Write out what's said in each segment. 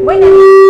Buenas.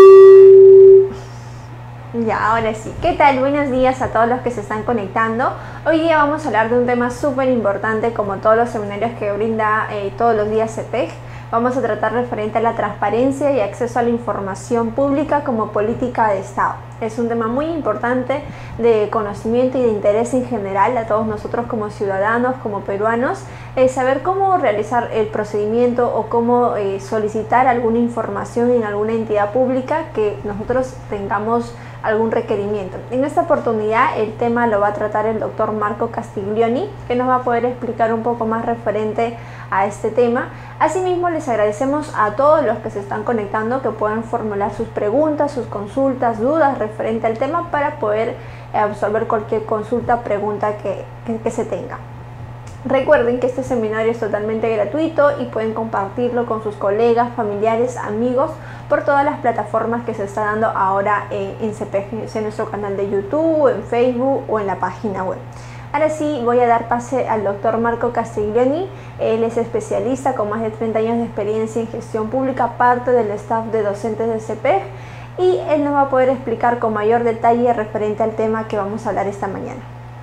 Ya, ahora sí. ¿Qué tal? Buenos días a todos los que se están conectando. Hoy día vamos a hablar de un tema súper importante, como todos los seminarios que brinda todos los días CEPEG. Vamos a tratar referente a la transparencia y acceso a la información pública como política de Estado. Es un tema muy importante de conocimiento y de interés en general a todos nosotros como ciudadanos, como peruanos, saber cómo realizar el procedimiento o cómo solicitar alguna información en alguna entidad pública que nosotros tengamos algún requerimiento. En esta oportunidad el tema lo va a tratar el doctor Marco Castiglioni, que nos va a poder explicar un poco más referente a este tema. Asimismo, les agradecemos a todos los que se están conectando que puedan formular sus preguntas, sus consultas, dudas referente al tema para poder absolver cualquier consulta, pregunta que se tenga. Recuerden que este seminario es totalmente gratuito y pueden compartirlo con sus colegas, familiares, amigos por todas las plataformas que se está dando ahora en CEPEG, en nuestro canal de YouTube, en Facebook o en la página web. Ahora sí, voy a dar pase al doctor Marco Castiglioni. Él es especialista con más de 30 años de experiencia en gestión pública, parte del staff de docentes de CEPEG, y él nos va a poder explicar con mayor detalle referente al tema que vamos a hablar esta mañana.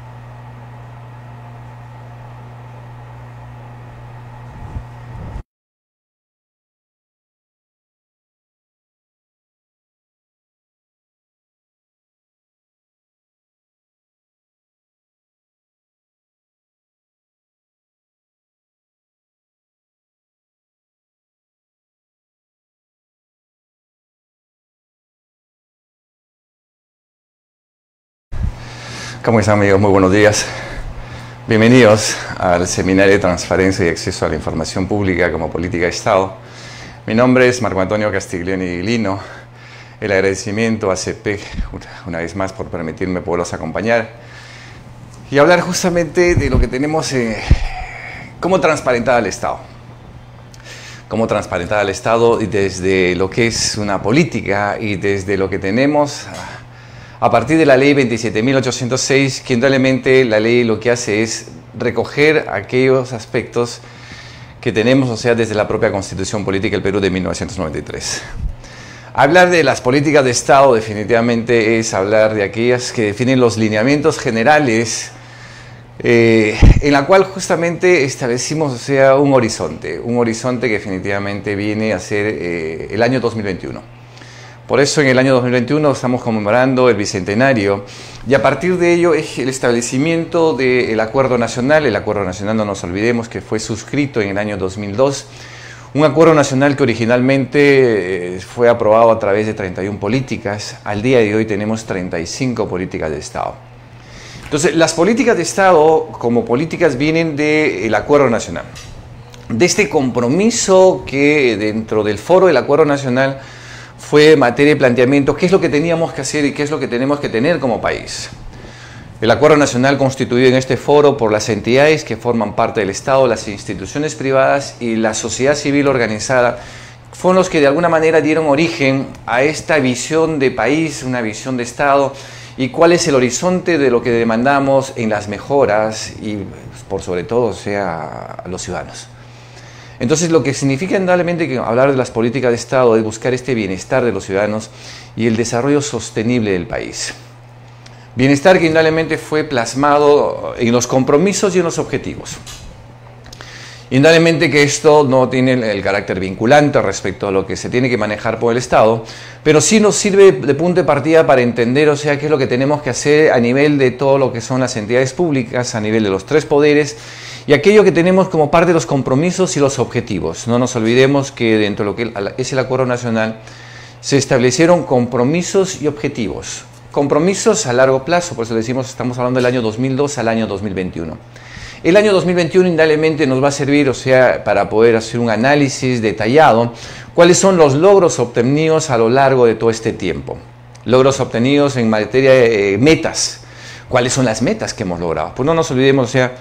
¿Cómo están, amigos? Muy buenos días. Bienvenidos al Seminario de Transparencia y Acceso a la Información Pública como Política de Estado. Mi nombre es Marco Antonio Castiglioni Lino. El agradecimiento a CEPEG una vez más por permitirme poderlos acompañar y hablar justamente de lo que tenemos, cómo transparentar al Estado. Cómo transparentar al Estado desde lo que es una política y desde lo que tenemos a partir de la ley 27.806, que indudablemente la ley lo que hace es recoger aquellos aspectos que tenemos, o sea, desde la propia Constitución Política del Perú de 1993. Hablar de las políticas de Estado definitivamente es hablar de aquellas que definen los lineamientos generales en la cual justamente establecimos, o sea, un horizonte que definitivamente viene a ser el año 2021. Por eso en el año 2021 estamos conmemorando el Bicentenario y a partir de ello es el establecimiento del Acuerdo Nacional. El Acuerdo Nacional, no nos olvidemos que fue suscrito en el año 2002, un Acuerdo Nacional que originalmente fue aprobado a través de 31 políticas. Al día de hoy tenemos 35 políticas de Estado. Entonces, las políticas de Estado como políticas vienen del Acuerdo Nacional, de este compromiso que dentro del foro del Acuerdo Nacional fue materia de planteamiento, qué es lo que teníamos que hacer y qué es lo que tenemos que tener como país. El Acuerdo Nacional constituido en este foro por las entidades que forman parte del Estado, las instituciones privadas y la sociedad civil organizada, fueron los que de alguna manera dieron origen a esta visión de país, una visión de Estado, y cuál es el horizonte de lo que demandamos en las mejoras y por sobre todo, o sea, a los ciudadanos. Entonces, lo que significa indudablemente que hablar de las políticas de Estado es buscar este bienestar de los ciudadanos y el desarrollo sostenible del país. Bienestar que indudablemente fue plasmado en los compromisos y en los objetivos. Indudablemente que esto no tiene el carácter vinculante respecto a lo que se tiene que manejar por el Estado, pero sí nos sirve de punto de partida para entender, o sea, qué es lo que tenemos que hacer a nivel de todo lo que son las entidades públicas, a nivel de los tres poderes, y aquello que tenemos como parte de los compromisos y los objetivos. No nos olvidemos que dentro de lo que es el Acuerdo Nacional se establecieron compromisos y objetivos. Compromisos a largo plazo, por eso decimos, estamos hablando del año 2002 al año 2021. El año 2021 indudablemente nos va a servir, o sea, para poder hacer un análisis detallado, cuáles son los logros obtenidos a lo largo de todo este tiempo. Logros obtenidos en materia de metas. ¿Cuáles son las metas que hemos logrado? Pues no nos olvidemos, o sea,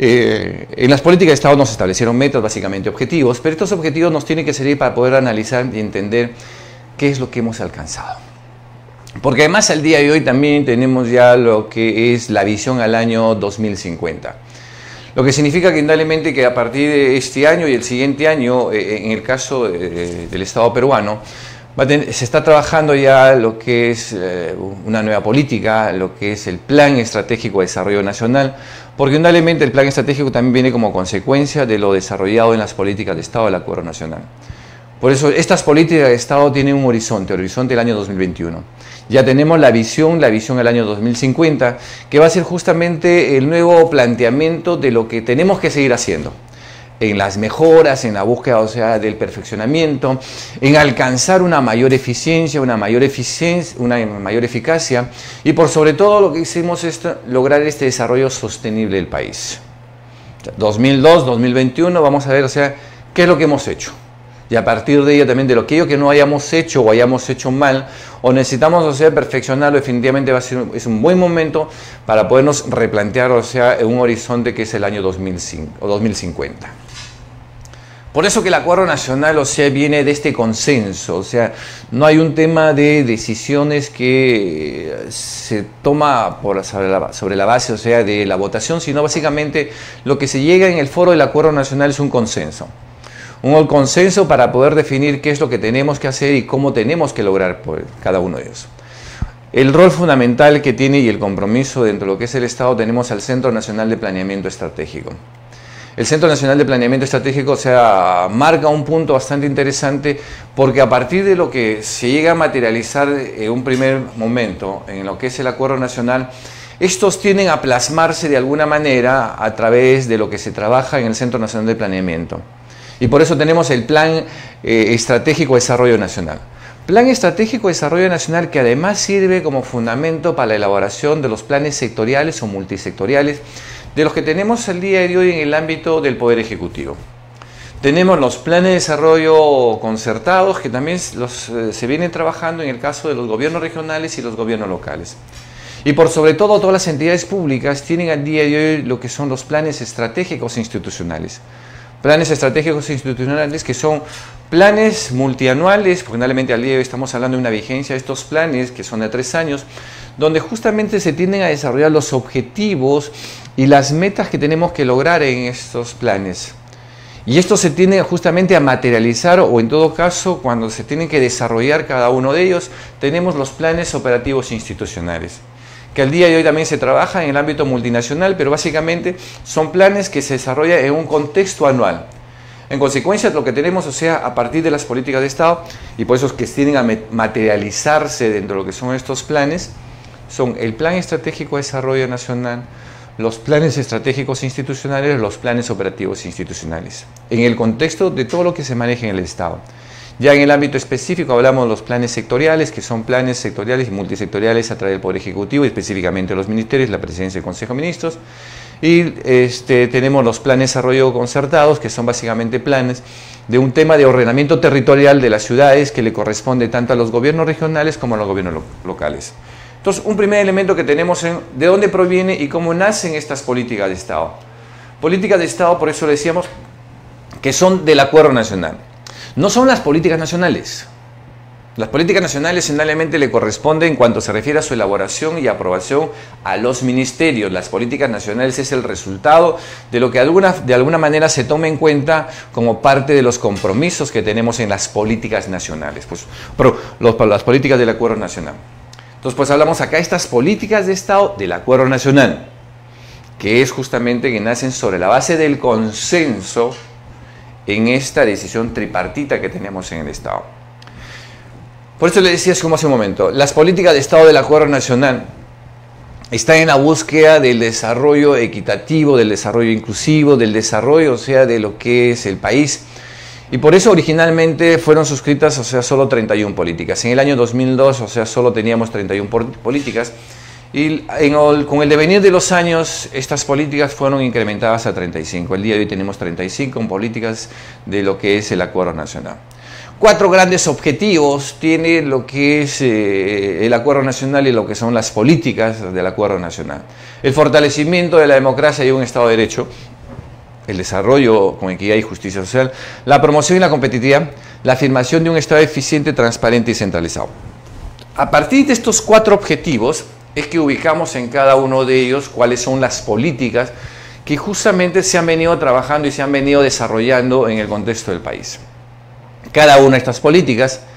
en las políticas de Estado nos establecieron metas, básicamente objetivos, pero estos objetivos nos tienen que servir para poder analizar y entender qué es lo que hemos alcanzado. Porque además al día de hoy también tenemos ya lo que es la visión al año 2050. Lo que significa que indudablemente que a partir de este año y el siguiente año, en el caso del Estado peruano, Se está trabajando ya lo que es una nueva política, lo que es el Plan Estratégico de Desarrollo Nacional, porque indudablemente el Plan Estratégico también viene como consecuencia de lo desarrollado en las políticas de Estado del Acuerdo Nacional. Por eso estas políticas de Estado tienen un horizonte, el horizonte del año 2021. Ya tenemos la visión del año 2050, que va a ser justamente el nuevo planteamiento de lo que tenemos que seguir haciendo. En las mejoras, en la búsqueda, o sea, del perfeccionamiento, en alcanzar una mayor eficiencia, una mayor eficacia, y por sobre todo lo que hicimos es lograr este desarrollo sostenible del país. 2002, 2021, vamos a ver, o sea, qué es lo que hemos hecho. Y a partir de ello también de lo que no hayamos hecho o hayamos hecho mal o necesitamos, o sea, perfeccionarlo, definitivamente es un buen momento para podernos replantear, o sea, un horizonte que es el año 2005 o 2050. Por eso que el Acuerdo Nacional, o sea, viene de este consenso, o sea, no hay un tema de decisiones que se toma sobre la base, o sea, de la votación, sino básicamente lo que se llega en el foro del Acuerdo Nacional es un consenso. Un consenso para poder definir qué es lo que tenemos que hacer y cómo tenemos que lograr por cada uno de ellos. El rol fundamental que tiene y el compromiso dentro de lo que es el Estado tenemos al Centro Nacional de Planeamiento Estratégico. El Centro Nacional de Planeamiento Estratégico, o sea, marca un punto bastante interesante porque a partir de lo que se llega a materializar en un primer momento en lo que es el Acuerdo Nacional, estos tienden a plasmarse de alguna manera a través de lo que se trabaja en el Centro Nacional de Planeamiento. Y por eso tenemos el Plan Estratégico de Desarrollo Nacional. Plan Estratégico de Desarrollo Nacional que además sirve como fundamento para la elaboración de los planes sectoriales o multisectoriales de los que tenemos el día de hoy en el ámbito del Poder Ejecutivo. Tenemos los planes de desarrollo concertados que también se vienen trabajando en el caso de los gobiernos regionales y los gobiernos locales. Y por sobre todo todas las entidades públicas tienen al día de hoy lo que son los planes estratégicos institucionales. Planes estratégicos institucionales que son planes multianuales, porque finalmente al día de hoy estamos hablando de una vigencia de estos planes que son de 3 años, donde justamente se tienden a desarrollar los objetivos y las metas que tenemos que lograr en estos planes. Y esto se tiende justamente a materializar o en todo caso cuando se tienen que desarrollar cada uno de ellos, tenemos los planes operativos institucionales, que al día de hoy también se trabaja en el ámbito multinacional, pero básicamente son planes que se desarrollan en un contexto anual. En consecuencia, lo que tenemos, o sea, a partir de las políticas de Estado, y por eso es que tienden a materializarse dentro de lo que son estos planes, son el Plan Estratégico de Desarrollo Nacional, los planes estratégicos institucionales, los planes operativos institucionales, en el contexto de todo lo que se maneja en el Estado. Ya en el ámbito específico hablamos de los planes sectoriales, que son planes sectoriales y multisectoriales a través del Poder Ejecutivo, específicamente los ministerios, la Presidencia del Consejo de Ministros. Y tenemos los planes de desarrollo concertados, que son básicamente planes de un tema de ordenamiento territorial de las ciudades que le corresponde tanto a los gobiernos regionales como a los gobiernos locales. Entonces, un primer elemento que tenemos es de dónde proviene y cómo nacen estas políticas de Estado. Políticas de Estado, por eso decíamos, que son del Acuerdo Nacional. No son las políticas nacionales. Las políticas nacionales indudablemente le corresponde en cuanto se refiere a su elaboración y aprobación a los ministerios. Las políticas nacionales es el resultado de lo que de alguna manera se toma en cuenta como parte de los compromisos que tenemos en las políticas nacionales, las políticas del Acuerdo Nacional. Entonces, pues hablamos acá de estas políticas de Estado del Acuerdo Nacional, que es justamente que nacen sobre la base del consenso en esta decisión tripartita que tenemos en el Estado. Por eso le decía hace un momento, las políticas de Estado del Acuerdo Nacional están en la búsqueda del desarrollo equitativo, del desarrollo inclusivo, del desarrollo, o sea, de lo que es el país. Y por eso originalmente fueron suscritas, o sea, solo 31 políticas. En el año 2002, o sea, solo teníamos 31 políticas. Y con el devenir de los años, estas políticas fueron incrementadas a 35. El día de hoy tenemos 35 políticas de lo que es el Acuerdo Nacional. 4 grandes objetivos tiene lo que es el Acuerdo Nacional y lo que son las políticas del Acuerdo Nacional. El fortalecimiento de la democracia y un Estado de Derecho, el desarrollo con equidad y justicia social, la promoción y la competitividad, la afirmación de un Estado eficiente, transparente y centralizado. A partir de estos 4 objetivos es que ubicamos en cada uno de ellos cuáles son las políticas que justamente se han venido trabajando y se han venido desarrollando en el contexto del país. Cada una de estas políticas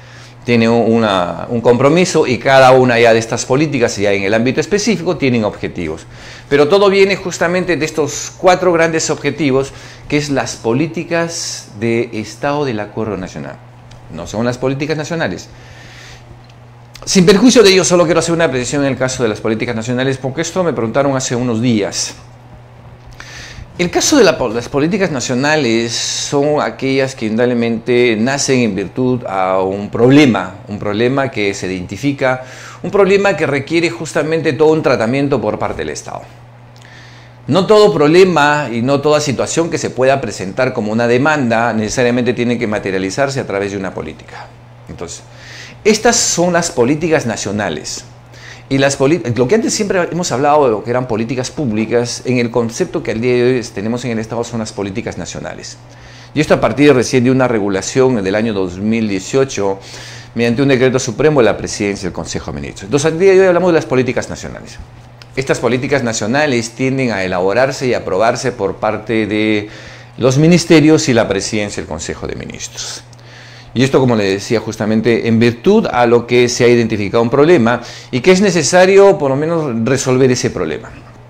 tiene un compromiso y cada una ya de estas políticas, ya en el ámbito específico, tienen objetivos. Pero todo viene justamente de estos 4 grandes objetivos, que es las políticas de Estado del Acuerdo Nacional. No son las políticas nacionales. Sin perjuicio de ello, solo quiero hacer una precisión en el caso de las políticas nacionales, porque esto me preguntaron hace unos días. El caso de las políticas nacionales son aquellas que indudablemente nacen en virtud a un problema que se identifica, un problema que requiere justamente todo un tratamiento por parte del Estado. No todo problema y no toda situación que se pueda presentar como una demanda necesariamente tiene que materializarse a través de una política. Entonces, estas son las políticas nacionales. Y lo que antes siempre hemos hablado de lo que eran políticas públicas, en el concepto que al día de hoy tenemos en el Estado son las políticas nacionales. Y esto a partir recién de una regulación del año 2018, mediante un decreto supremo de la Presidencia del Consejo de Ministros. Entonces al día de hoy hablamos de las políticas nacionales. Estas políticas nacionales tienden a elaborarse y aprobarse por parte de los ministerios y la Presidencia del Consejo de Ministros. Y esto, como le decía, justamente en virtud a lo que se ha identificado un problema y que es necesario por lo menos resolver ese problema.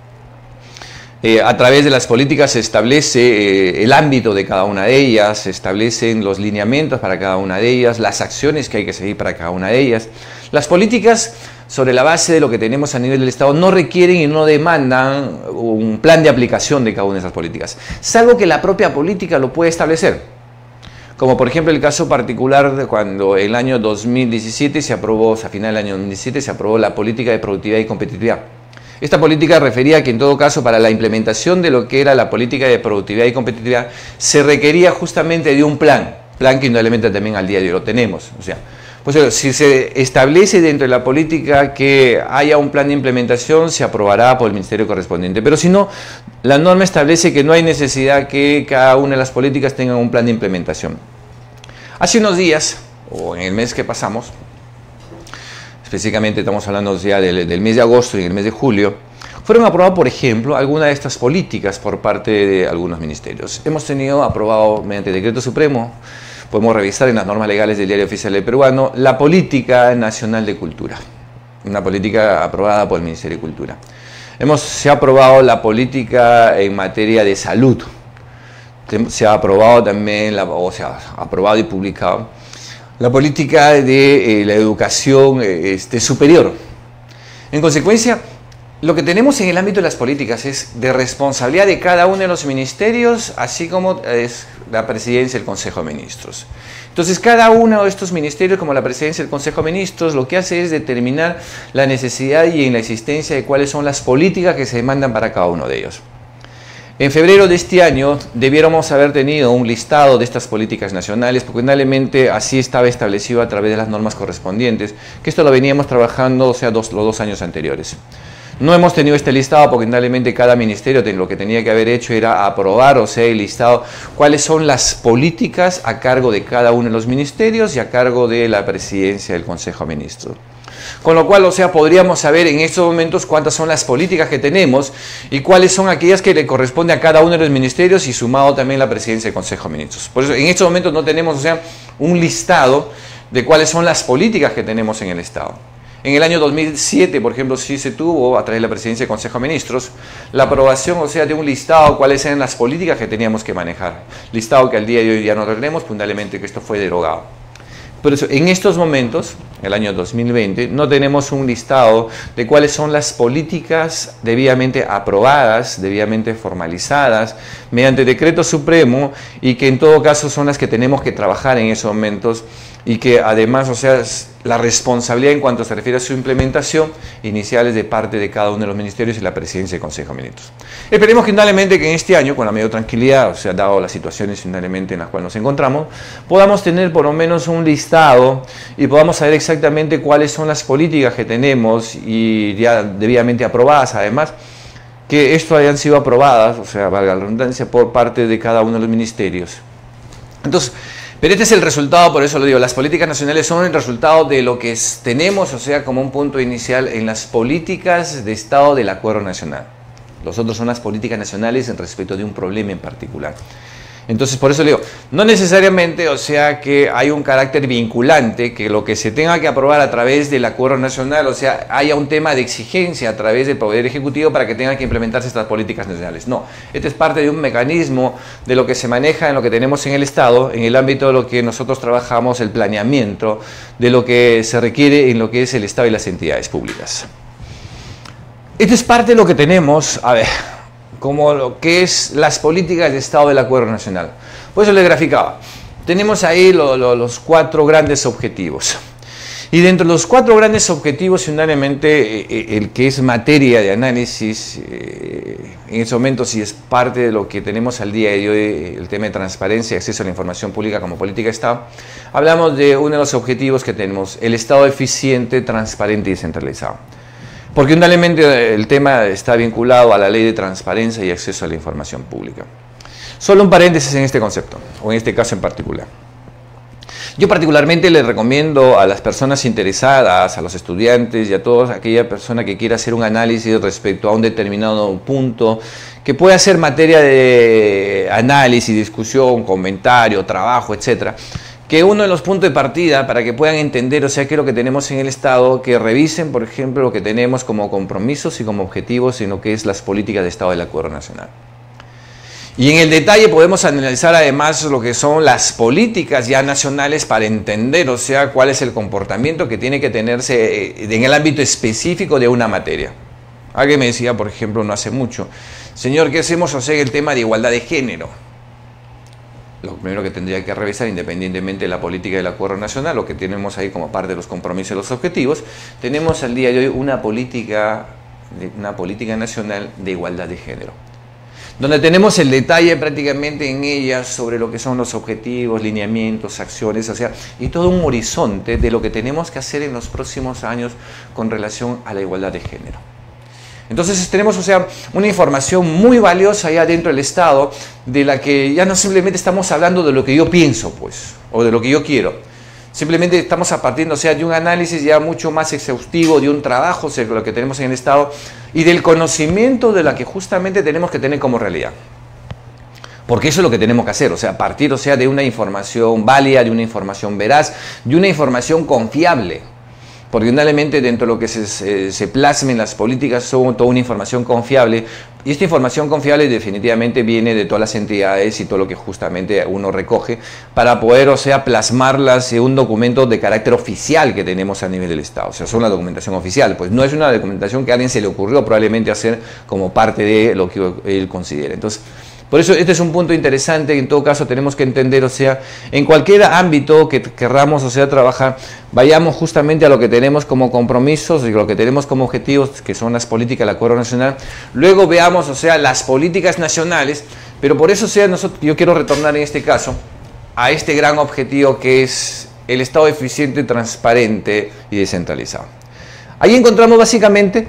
A través de las políticas se establece el ámbito de cada una de ellas, se establecen los lineamientos para cada una de ellas, las acciones que hay que seguir para cada una de ellas. Las políticas, sobre la base de lo que tenemos a nivel del Estado, no requieren y no demandan un plan de aplicación de cada una de esas políticas, salvo que la propia política lo puede establecer. Como por ejemplo el caso particular de cuando en el año 2017 se aprobó, a final del año 2017 se aprobó la política de productividad y competitividad. Esta política refería que en todo caso para la implementación de lo que era la política de productividad y competitividad se requería justamente de un plan que indudablemente también al día de hoy lo tenemos. O sea, pues si se establece dentro de la política que haya un plan de implementación, se aprobará por el ministerio correspondiente. Pero si no, la norma establece que no hay necesidad que cada una de las políticas tengan un plan de implementación. Hace unos días, o en el mes que pasamos, específicamente estamos hablando ya del mes de agosto y el mes de julio, fueron aprobadas, por ejemplo, algunas de estas políticas por parte de algunos ministerios. Hemos tenido aprobado mediante decreto supremo, podemos revisar en las normas legales del Diario Oficial del Peruano, la Política Nacional de Cultura, una política aprobada por el Ministerio de Cultura. Se ha aprobado la política en materia de salud, se ha aprobado también, se ha aprobado y publicado la política de la educación superior. En consecuencia, lo que tenemos en el ámbito de las políticas es de responsabilidad de cada uno de los ministerios, así como es la Presidencia del Consejo de Ministros. Entonces, cada uno de estos ministerios, como la Presidencia del Consejo de Ministros, lo que hace es determinar la necesidad y en la existencia de cuáles son las políticas que se demandan para cada uno de ellos. En febrero de este año debiéramos haber tenido un listado de estas políticas nacionales, porque indudablemente así estaba establecido a través de las normas correspondientes, que esto lo veníamos trabajando, los 2 años anteriores. No hemos tenido este listado porque indudablemente cada ministerio lo que tenía que haber hecho era aprobar, el listado, cuáles son las políticas a cargo de cada uno de los ministerios y a cargo de la Presidencia del Consejo de Ministros. Con lo cual, podríamos saber en estos momentos cuántas son las políticas que tenemos y cuáles son aquellas que le corresponde a cada uno de los ministerios y sumado también la Presidencia del Consejo de Ministros. Por eso, en estos momentos no tenemos, un listado de cuáles son las políticas que tenemos en el Estado. En el año 2007, por ejemplo, sí se tuvo, a través de la Presidencia del Consejo de Ministros, la aprobación, de un listado, cuáles eran las políticas que teníamos que manejar. Listado que al día de hoy ya no tenemos, fundamentalmente que esto fue derogado. Por eso, en estos momentos, el año 2020, no tenemos un listado de cuáles son las políticas debidamente aprobadas, debidamente formalizadas, mediante decreto supremo, y que en todo caso son las que tenemos que trabajar en esos momentos, y que además, la responsabilidad en cuanto se refiere a su implementación inicial es de parte de cada uno de los ministerios y la Presidencia del Consejo de Ministros. Esperemos que indudablemente que en este año, con la mayor tranquilidad, dado las situaciones indudablemente en las cuales nos encontramos, podamos tener por lo menos un listado y podamos saber exactamente cuáles son las políticas que tenemos y ya debidamente aprobadas, además, que esto hayan sido aprobadas, valga la redundancia, por parte de cada uno de los ministerios. Entonces, pero este es el resultado, por eso lo digo, las políticas nacionales son el resultado de lo que tenemos, como un punto inicial en las políticas de Estado del Acuerdo Nacional. Los otros son las políticas nacionales en respecto de un problema en particular. Entonces, por eso le digo, no necesariamente, o sea, que hay un carácter vinculante, que lo que se tenga que aprobar a través del acuerdo nacional, o sea, haya un tema de exigencia a través del Poder Ejecutivo para que tengan que implementarse estas políticas nacionales. No, este es parte de un mecanismo de lo que se maneja en lo que tenemos en el Estado, en el ámbito de lo que nosotros trabajamos, el planeamiento, de lo que se requiere en lo que es el Estado y las entidades públicas. Esto es parte de lo que tenemos, a ver, como lo que es las políticas de Estado del Acuerdo Nacional. Por eso le graficaba. Tenemos ahí los 4 grandes objetivos. Y dentro de los 4 grandes objetivos, unánimamente, el que es materia de análisis, en ese momento sí es parte de lo que tenemos al día de hoy, el tema de transparencia y acceso a la información pública como política de Estado. Hablamos de uno de los objetivos que tenemos, el Estado eficiente, transparente y descentralizado. Porque unánimamente el tema está vinculado a la ley de transparencia y acceso a la información pública. Solo un paréntesis en este concepto, o en este caso en particular. Yo particularmente le recomiendo a las personas interesadas, a los estudiantes y a toda aquella persona que quiera hacer un análisis respecto a un determinado punto, que pueda ser materia de análisis, discusión, comentario, trabajo, etcétera, que uno de los puntos de partida para que puedan entender, o sea, qué es lo que tenemos en el Estado, que revisen, por ejemplo, lo que tenemos como compromisos y como objetivos en lo que es las políticas de Estado del Acuerdo Nacional. Y en el detalle podemos analizar además lo que son las políticas ya nacionales para entender, o sea, cuál es el comportamiento que tiene que tenerse en el ámbito específico de una materia. Alguien me decía, por ejemplo, no hace mucho, señor, ¿qué hacemos, o sea, en el tema de igualdad de género? Lo primero que tendría que revisar, independientemente de la política del Acuerdo Nacional, lo que tenemos ahí como parte de los compromisos y los objetivos, tenemos al día de hoy una política nacional de igualdad de género, donde tenemos el detalle prácticamente en ella sobre lo que son los objetivos, lineamientos, acciones, o sea, y todo un horizonte de lo que tenemos que hacer en los próximos años con relación a la igualdad de género. Entonces tenemos, o sea, una información muy valiosa allá dentro del Estado, de la que ya no simplemente estamos hablando de lo que yo pienso, pues, o de lo que yo quiero. Simplemente estamos partiendo, o sea, de un análisis ya mucho más exhaustivo, de un trabajo, o sea, lo que tenemos en el Estado, y del conocimiento de la que justamente tenemos que tener como realidad. Porque eso es lo que tenemos que hacer, o sea, partir, o sea, de una información válida, de una información veraz, de una información confiable. Porque indudablemente dentro de lo que se plasma en las políticas son toda una información confiable, y esta información confiable definitivamente viene de todas las entidades y todo lo que justamente uno recoge para poder, o sea, plasmarlas en un documento de carácter oficial que tenemos a nivel del Estado. O sea, es una documentación oficial, pues no es una documentación que a alguien se le ocurrió probablemente hacer como parte de lo que él considera. Entonces, por eso este es un punto interesante que en todo caso tenemos que entender, o sea, en cualquier ámbito que querramos, o sea, trabajar, vayamos justamente a lo que tenemos como compromisos y lo que tenemos como objetivos, que son las políticas del Acuerdo Nacional, luego veamos, o sea, las políticas nacionales, pero por eso, o sea, yo quiero retornar en este caso a este gran objetivo que es el Estado eficiente, transparente y descentralizado. Ahí encontramos básicamente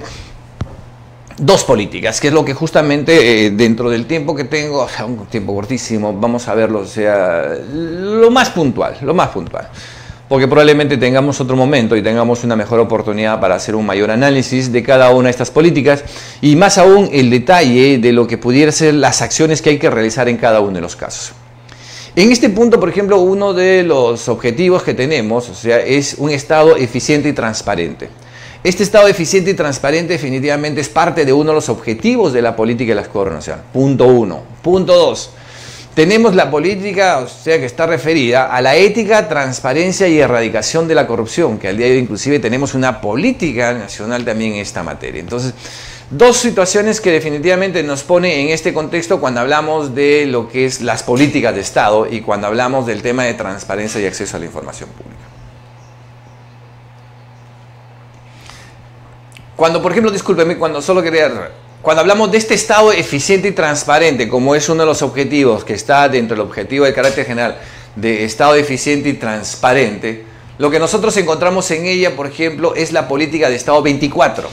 2 políticas, que es lo que justamente dentro del tiempo que tengo, o sea, un tiempo cortísimo, vamos a verlo, o sea, lo más puntual, porque probablemente tengamos otro momento y tengamos una mejor oportunidad para hacer un mayor análisis de cada una de estas políticas y más aún el detalle de lo que pudiera ser las acciones que hay que realizar en cada uno de los casos. En este punto, por ejemplo, uno de los objetivos que tenemos, o sea, es un Estado eficiente y transparente. Este Estado eficiente y transparente definitivamente es parte de uno de los objetivos de la política del Acuerdo Nacional. Punto 1. Punto 2. Tenemos la política, o sea, que está referida a la ética, transparencia y erradicación de la corrupción, que al día de hoy inclusive tenemos una política nacional también en esta materia. Entonces, 2 situaciones que definitivamente nos pone en este contexto cuando hablamos de lo que es las políticas de Estado y cuando hablamos del tema de transparencia y acceso a la información pública. Cuando, por ejemplo, discúlpeme, cuando hablamos de este Estado eficiente y transparente, como es uno de los objetivos que está dentro del objetivo de carácter general de Estado eficiente y transparente, lo que nosotros encontramos en ella, por ejemplo, es la política de Estado 24.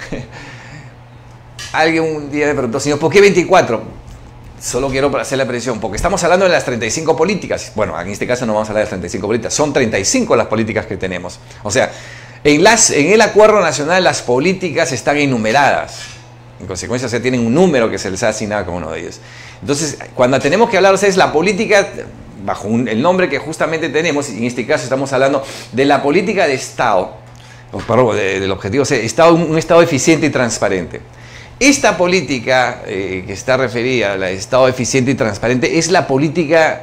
Alguien un día me preguntó, señor, ¿por qué 24? Solo quiero hacer la precisión, porque estamos hablando de las 35 políticas. Bueno, en este caso no vamos a hablar de las 35 políticas, son 35 las políticas que tenemos. O sea, en el Acuerdo Nacional las políticas están enumeradas. En consecuencia, o sea, tienen un número que se les ha asignado a cada uno de ellos. Entonces, cuando tenemos que hablar, o sea, es la política, bajo el nombre que justamente tenemos, y en este caso estamos hablando de la política de Estado, del objetivo, o sea, un Estado eficiente y transparente. Esta política que está referida al Estado eficiente y transparente es la política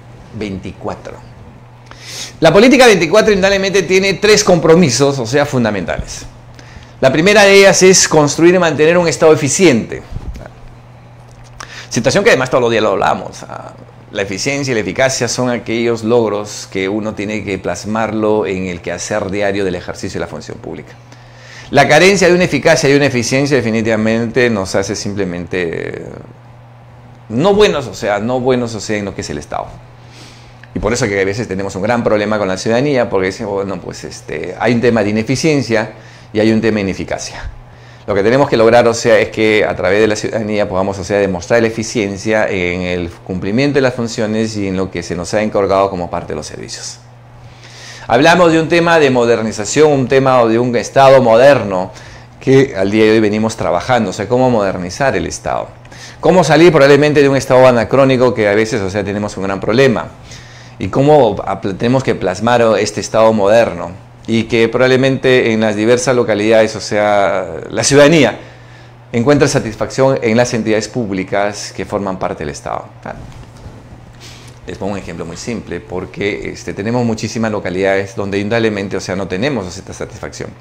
24. La política 24 indudablemente tiene 3 compromisos, o sea, fundamentales. La primera de ellas es construir y mantener un Estado eficiente. Situación que además todos los días lo hablamos. La eficiencia y la eficacia son aquellos logros que uno tiene que plasmarlo en el quehacer diario del ejercicio de la función pública. La carencia de una eficacia y una eficiencia definitivamente nos hace simplemente no buenos, o sea, en lo que es el Estado. Y por eso que a veces tenemos un gran problema con la ciudadanía, porque decimos, bueno, pues hay un tema de ineficiencia y hay un tema de ineficacia. Lo que tenemos que lograr, o sea, es que a través de la ciudadanía podamos, o sea, demostrar la eficiencia en el cumplimiento de las funciones y en lo que se nos ha encargado como parte de los servicios. Hablamos de un tema de modernización, un tema de un Estado moderno que al día de hoy venimos trabajando, o sea, cómo modernizar el Estado. Cómo salir probablemente de un Estado anacrónico que a veces, o sea, tenemos un gran problema. Y cómo tenemos que plasmar este Estado moderno y que probablemente en las diversas localidades, o sea, la ciudadanía encuentra satisfacción en las entidades públicas que forman parte del Estado. Les pongo un ejemplo muy simple, porque tenemos muchísimas localidades donde indudablemente, o sea, no tenemos esta satisfacción.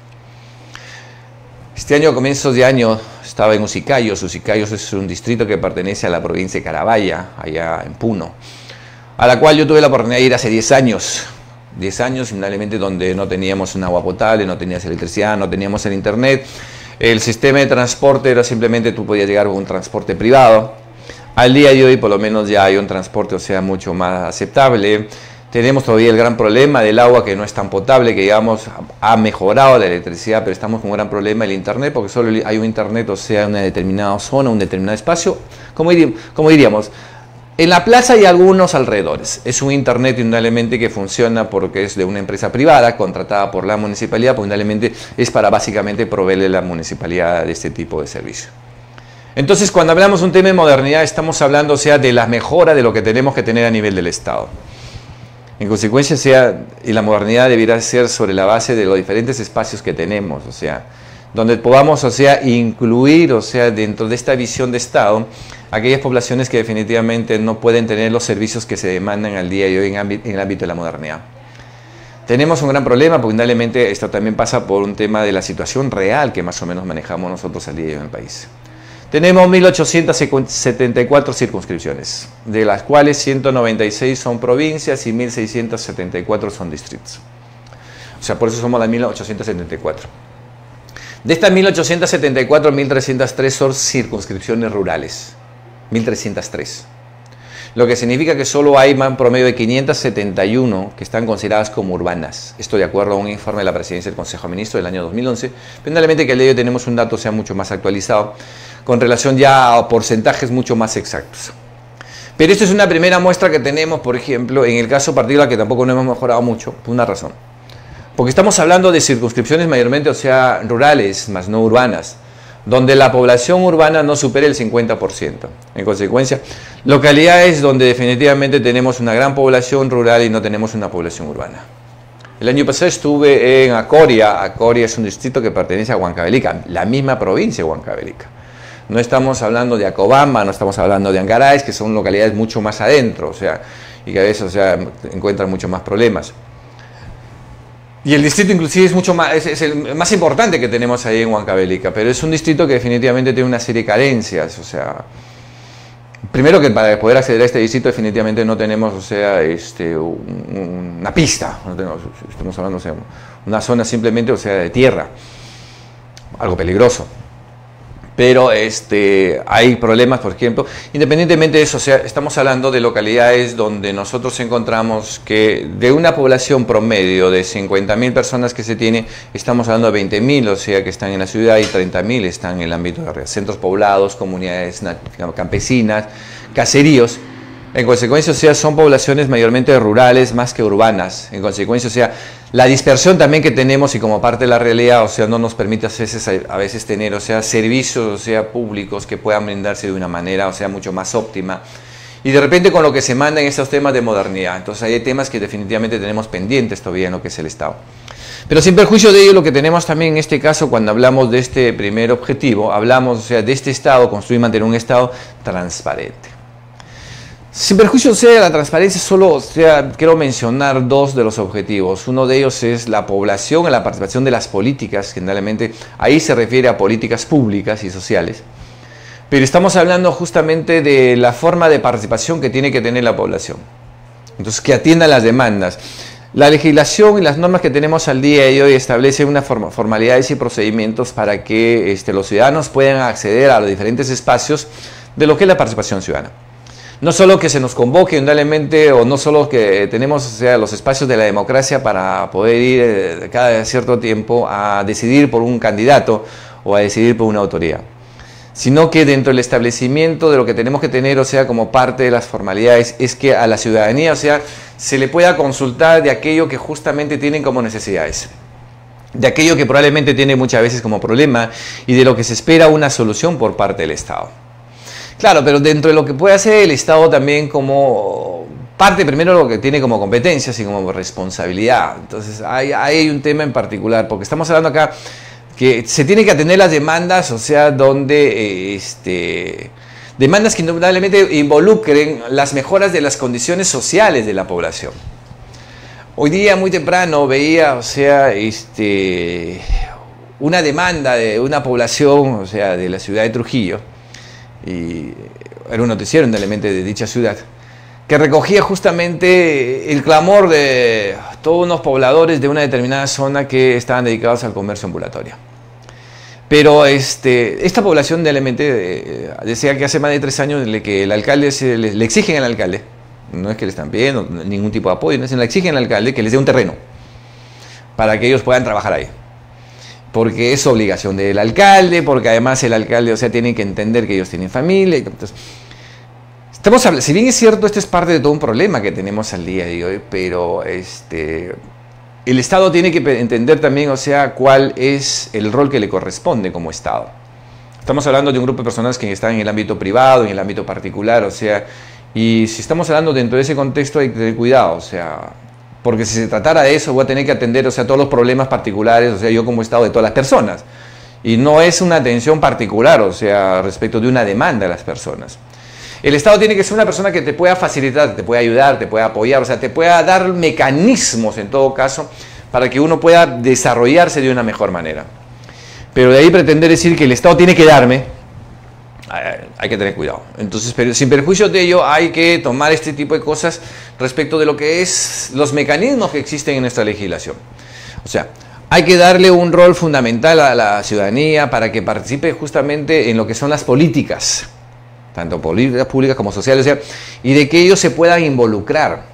Este año, a comienzos de año, estaba en Usicayos. Usicayos es un distrito que pertenece a la provincia de Carabaya, allá en Puno, a la cual yo tuve la oportunidad de ir hace 10 años. 10 años, indudablemente, donde no teníamos un agua potable, no teníamos electricidad, no teníamos el internet. El sistema de transporte era simplemente tú podías llegar con un transporte privado. Al día de hoy, por lo menos, ya hay un transporte, o sea, mucho más aceptable. Tenemos todavía el gran problema del agua, que no es tan potable, que digamos ha mejorado la electricidad, pero estamos con un gran problema del internet, porque solo hay un internet, o sea, en una determinada zona, un determinado espacio, como diríamos, en la plaza y algunos alrededores. Es un internet indudablemente que funciona porque es de una empresa privada contratada por la municipalidad, porque indudablemente es para básicamente proveerle a la municipalidad de este tipo de servicio. Entonces, cuando hablamos de un tema de modernidad, estamos hablando, o sea, de la mejora de lo que tenemos que tener a nivel del Estado. En consecuencia, y la modernidad debiera ser sobre la base de los diferentes espacios que tenemos, o sea, donde podamos, o sea, incluir, o sea, dentro de esta visión de Estado, aquellas poblaciones que definitivamente no pueden tener los servicios que se demandan al día de hoy en el ámbito de la modernidad. Tenemos un gran problema, porque indudablemente esto también pasa por un tema de la situación real que más o menos manejamos nosotros al día de hoy en el país. Tenemos 1.874 circunscripciones, de las cuales 196 son provincias y 1.674 son distritos. O sea, por eso somos las 1.874. De estas 1.874, 1.303 son circunscripciones rurales. 1.303. Lo que significa que solo hay un promedio de 571 que están consideradas como urbanas. Esto de acuerdo a un informe de la Presidencia del Consejo de Ministros del año 2011. Pero indudablemente que al día de hoy tenemos un dato, sea, mucho más actualizado, con relación ya a porcentajes mucho más exactos. Pero esto es una primera muestra que tenemos, por ejemplo, en el caso particular, que tampoco no hemos mejorado mucho, por una razón. Porque estamos hablando de circunscripciones mayormente, o sea, rurales, más no urbanas, donde la población urbana no supera el 50%. En consecuencia, localidades donde definitivamente tenemos una gran población rural y no tenemos una población urbana. El año pasado estuve en Acoria. Acoria es un distrito que pertenece a Huancavelica, la misma provincia de Huancavelica. No estamos hablando de Acobamba, no estamos hablando de Angarais, que son localidades mucho más adentro, o sea, y que a veces, o sea, encuentran mucho más problemas. Y el distrito inclusive es mucho más, es el más importante que tenemos ahí en Huancavelica, pero es un distrito que definitivamente tiene una serie de carencias, o sea, primero que para poder acceder a este distrito definitivamente no tenemos, o sea, una pista, no tenemos, estamos hablando, o sea, una zona simplemente, o sea, de tierra, algo peligroso. Pero hay problemas, por ejemplo, independientemente de eso, o sea, estamos hablando de localidades donde nosotros encontramos que de una población promedio de 50.000 personas que se tiene, estamos hablando de 20.000, o sea, que están en la ciudad, y 30.000 están en el ámbito de centros poblados, comunidades campesinas, caseríos, En consecuencia, o sea, son poblaciones mayormente rurales más que urbanas. En consecuencia, o sea, la dispersión también que tenemos y como parte de la realidad, o sea, no nos permite a veces tener, o sea, servicios, o sea, públicos que puedan brindarse de una manera, o sea, mucho más óptima. Y de repente con lo que se manda en estos temas de modernidad. Entonces hay temas que definitivamente tenemos pendientes todavía en lo que es el Estado. Pero sin perjuicio de ello, lo que tenemos también en este caso, cuando hablamos de este primer objetivo, hablamos, o sea, de este Estado, construir y mantener un Estado transparente. Sin perjuicio de la transparencia, solo quiero mencionar dos de los objetivos. Uno de ellos es la población, la participación de las políticas, generalmente ahí se refiere a políticas públicas y sociales. Pero estamos hablando justamente de la forma de participación que tiene que tener la población. Entonces, que atienda las demandas. La legislación y las normas que tenemos al día de hoy establecen unas formalidades y procedimientos para que los ciudadanos puedan acceder a los diferentes espacios de lo que es la participación ciudadana. No solo que se nos convoque indudablemente, o no solo que tenemos, o sea, los espacios de la democracia para poder ir cada cierto tiempo a decidir por un candidato o a decidir por una autoridad, sino que dentro del establecimiento de lo que tenemos que tener, o sea, como parte de las formalidades, es que a la ciudadanía, o sea, se le pueda consultar de aquello que justamente tienen como necesidades, de aquello que probablemente tiene muchas veces como problema y de lo que se espera una solución por parte del Estado. Claro, pero dentro de lo que puede hacer el Estado también como parte, primero lo que tiene como competencias y como responsabilidad. Entonces hay un tema en particular, porque estamos hablando acá que se tiene que atender las demandas, o sea, donde demandas que indudablemente involucren las mejoras de las condiciones sociales de la población. Hoy día, muy temprano, veía, o sea, una demanda de una población, o sea, de la ciudad de Trujillo, y era un noticiero indudablemente de dicha ciudad, que recogía justamente el clamor de todos unos pobladores de una determinada zona que estaban dedicados al comercio ambulatorio. Pero esta población realmente decía que hace más de 3 años que el alcalde le exigen al alcalde, no es que le están pidiendo ningún tipo de apoyo, no es que le exigen al alcalde que les dé un terreno para que ellos puedan trabajar ahí. Porque es obligación del alcalde, porque además el alcalde, o sea, tiene que entender que ellos tienen familia. Entonces, estamos hablando, si bien es cierto, esto es parte de todo un problema que tenemos al día de hoy, pero el Estado tiene que entender también, o sea, cuál es el rol que le corresponde como Estado. Estamos hablando de un grupo de personas que están en el ámbito privado, en el ámbito particular, o sea, y si estamos hablando dentro de ese contexto hay que tener cuidado, o sea, porque si se tratara de eso voy a tener que atender, o sea, todos los problemas particulares, o sea, yo como Estado de todas las personas. Y no es una atención particular, o sea, respecto de una demanda de las personas. El Estado tiene que ser una persona que te pueda facilitar, te pueda ayudar, te pueda apoyar, o sea, te pueda dar mecanismos en todo caso para que uno pueda desarrollarse de una mejor manera. Pero de ahí pretender decir que el Estado tiene que darme, hay que tener cuidado. Entonces, pero sin perjuicio de ello, hay que tomar este tipo de cosas respecto de lo que es los mecanismos que existen en nuestra legislación. O sea, hay que darle un rol fundamental a la ciudadanía para que participe justamente en lo que son las políticas, tanto políticas públicas como sociales, o sea, y de que ellos se puedan involucrar.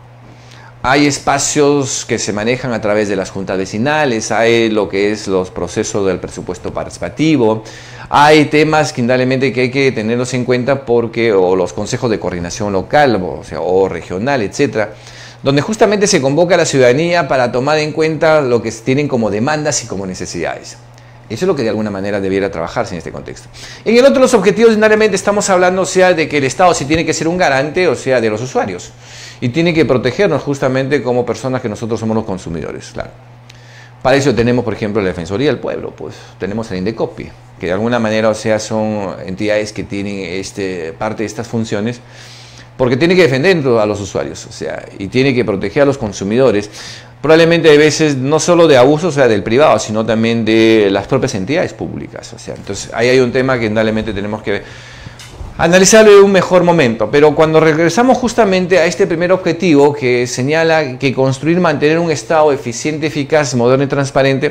Hay espacios que se manejan a través de las juntas vecinales, hay lo que es los procesos del presupuesto participativo, hay temas que indudablemente que hay que tenerlos en cuenta porque, o los consejos de coordinación local, o sea, o regional, etcétera, donde justamente se convoca a la ciudadanía para tomar en cuenta lo que tienen como demandas y como necesidades. Eso es lo que de alguna manera debiera trabajarse en este contexto. En el otro, los objetivos, indudablemente estamos hablando, o sea, de que el Estado sí tiene que ser un garante, o sea, de los usuarios, y tiene que protegernos justamente como personas que nosotros somos los consumidores, claro. Para eso tenemos, por ejemplo, la Defensoría del Pueblo, pues tenemos el INDECOPI, que de alguna manera, o sea, son entidades que tienen parte de estas funciones, porque tiene que defender a los usuarios, o sea, y tiene que proteger a los consumidores, probablemente a veces no solo de abuso, o sea, del privado, sino también de las propias entidades públicas, o sea, entonces ahí hay un tema que indudablemente tenemos que analizarlo en un mejor momento. Pero cuando regresamos justamente a este primer objetivo que señala que construir, mantener un Estado eficiente, eficaz, moderno y transparente,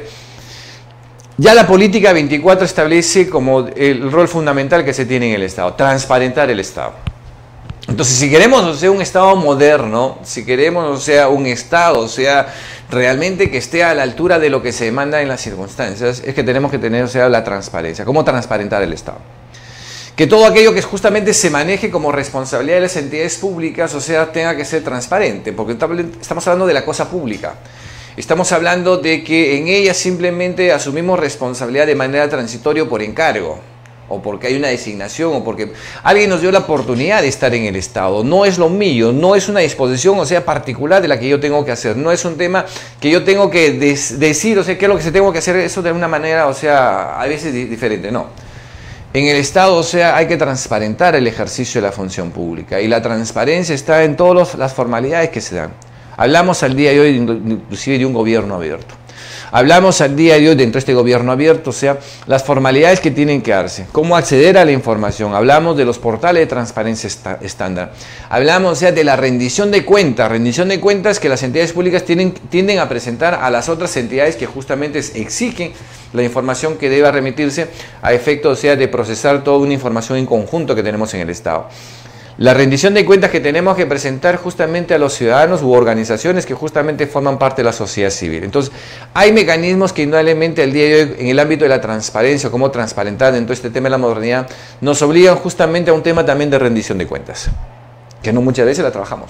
ya la política 24 establece como el rol fundamental que se tiene en el Estado, transparentar el Estado. Entonces, si queremos, o sea, un Estado moderno, si queremos, o sea, un Estado, o sea, realmente que esté a la altura de lo que se demanda en las circunstancias, es que tenemos que tener, o sea, la transparencia. ¿Cómo transparentar el Estado? Que todo aquello que justamente se maneje como responsabilidad de las entidades públicas, o sea, tenga que ser transparente, porque estamos hablando de la cosa pública. Estamos hablando de que en ella simplemente asumimos responsabilidad de manera transitoria por encargo, o porque hay una designación, o porque alguien nos dio la oportunidad de estar en el Estado. No es lo mío, no es una disposición, o sea, particular de la que yo tengo que hacer. No es un tema que yo tengo que decir, o sea, qué es lo que se tengo que hacer, eso de una manera, o sea, a veces diferente, no. En el Estado, o sea, hay que transparentar el ejercicio de la función pública, y la transparencia está en todas las formalidades que se dan. Hablamos al día de hoy inclusive de un gobierno abierto. Hablamos al día de hoy dentro de este gobierno abierto, o sea, las formalidades que tienen que darse, cómo acceder a la información. Hablamos de los portales de transparencia estándar. Hablamos, o sea, de la rendición de cuentas que las entidades públicas tienden a presentar a las otras entidades que justamente exigen la información que deba remitirse a efecto, o sea, de procesar toda una información en conjunto que tenemos en el Estado. La rendición de cuentas que tenemos que presentar justamente a los ciudadanos u organizaciones que justamente forman parte de la sociedad civil. Entonces, hay mecanismos que indudablemente al día de hoy, en el ámbito de la transparencia, cómo transparentar dentro de este tema de la modernidad, nos obligan justamente a un tema también de rendición de cuentas, que no muchas veces la trabajamos.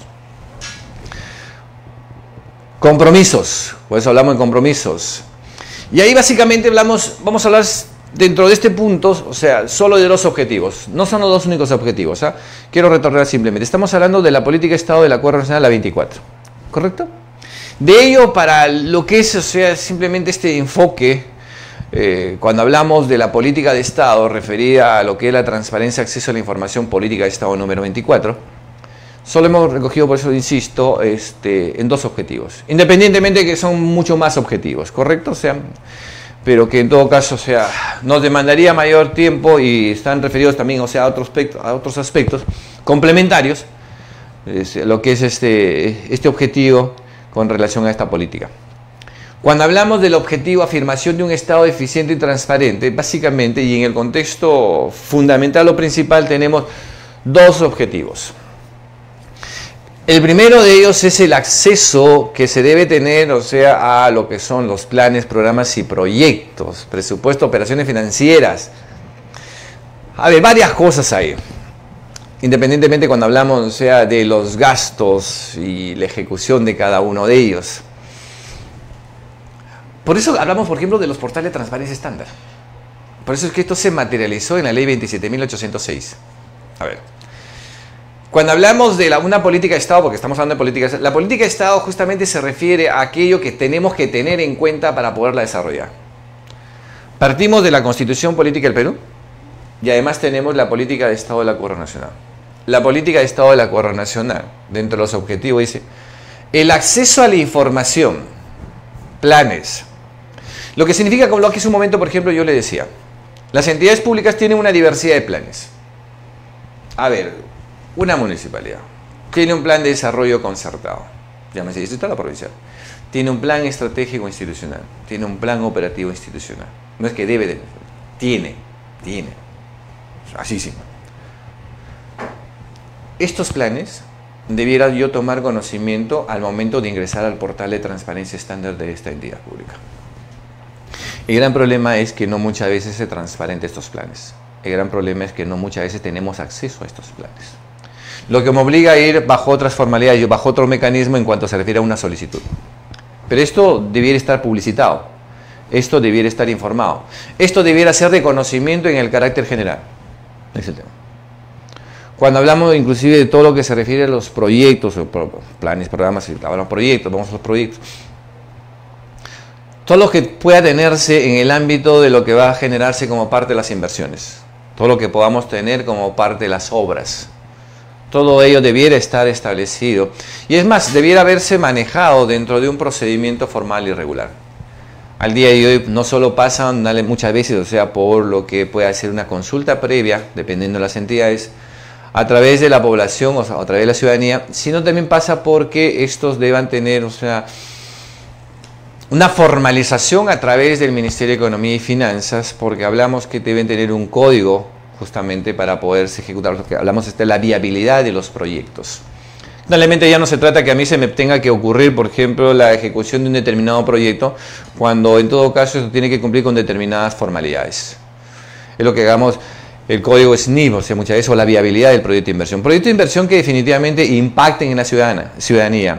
Compromisos, por eso hablamos de compromisos. Y ahí básicamente vamos a hablar dentro de este punto, o sea, solo de dos objetivos. No son los dos únicos objetivos. ¿Ah? Quiero retornar simplemente. Estamos hablando de la política de Estado del Acuerdo Nacional, la 24. ¿Correcto? De ello, para lo que es, o sea, simplemente este enfoque, cuando hablamos de la política de Estado referida a lo que es la transparencia, acceso a la información, política de Estado número 24, solo hemos recogido, por eso insisto, en dos objetivos. Independientemente de que son mucho más objetivos, ¿correcto? O sea, pero que en todo caso, o sea, nos demandaría mayor tiempo y están referidos también, o sea, a otros aspectos complementarios, lo que es este objetivo con relación a esta política. Cuando hablamos del objetivo afirmación de un Estado eficiente y transparente, básicamente, y en el contexto fundamental o principal, tenemos dos objetivos. El primero de ellos es el acceso que se debe tener, o sea, a lo que son los planes, programas y proyectos, presupuesto, operaciones financieras. A ver, varias cosas ahí. Independientemente cuando hablamos, o sea, de los gastos y la ejecución de cada uno de ellos. Por eso hablamos, por ejemplo, de los portales de transparencia estándar. Por eso es que esto se materializó en la ley 27.806. A ver. Cuando hablamos de una política de Estado, porque estamos hablando de política de Estado, la política de Estado justamente se refiere a aquello que tenemos que tener en cuenta para poderla desarrollar. Partimos de la Constitución Política del Perú y además tenemos la política de Estado del Acuerdo Nacional. La política de Estado del Acuerdo Nacional, dentro de los objetivos, dice el acceso a la información, planes. Lo que significa, como lo que hace un momento, por ejemplo, yo le decía, las entidades públicas tienen una diversidad de planes. A ver, una municipalidad tiene un plan de desarrollo concertado, llámese distrital o provincial, tiene un plan estratégico institucional, tiene un plan operativo institucional. No es que debe de, tiene, así sí. Estos planes debiera yo tomar conocimiento al momento de ingresar al portal de transparencia estándar de esta entidad pública. El gran problema es que no muchas veces se transparenta estos planes. El gran problema es que no muchas veces tenemos acceso a estos planes. Lo que me obliga a ir bajo otras formalidades, bajo otro mecanismo en cuanto se refiere a una solicitud. Pero esto debiera estar publicitado, esto debiera estar informado, esto debiera ser de conocimiento en el carácter general. Es el tema. Cuando hablamos inclusive de todo lo que se refiere a los proyectos, planes, programas, hablamos proyectos, vamos a los proyectos. Todo lo que pueda tenerse en el ámbito de lo que va a generarse como parte de las inversiones, todo lo que podamos tener como parte de las obras. Todo ello debiera estar establecido y es más, debiera haberse manejado dentro de un procedimiento formal y regular. Al día de hoy no solo pasan muchas veces, o sea, por lo que puede ser una consulta previa, dependiendo de las entidades, a través de la población, o sea, a través de la ciudadanía, sino también pasa porque estos deban tener, o sea, una formalización a través del Ministerio de Economía y Finanzas, porque hablamos que deben tener un código justamente para poderse ejecutar, porque hablamos de la viabilidad de los proyectos. Realmente ya no se trata que a mí se me tenga que ocurrir, por ejemplo, la ejecución de un determinado proyecto, cuando en todo caso eso tiene que cumplir con determinadas formalidades. Es lo que hagamos. el código SNIP, o sea, muchas veces, o la viabilidad del proyecto de inversión. Proyecto de inversión que definitivamente impacten en la ciudadanía.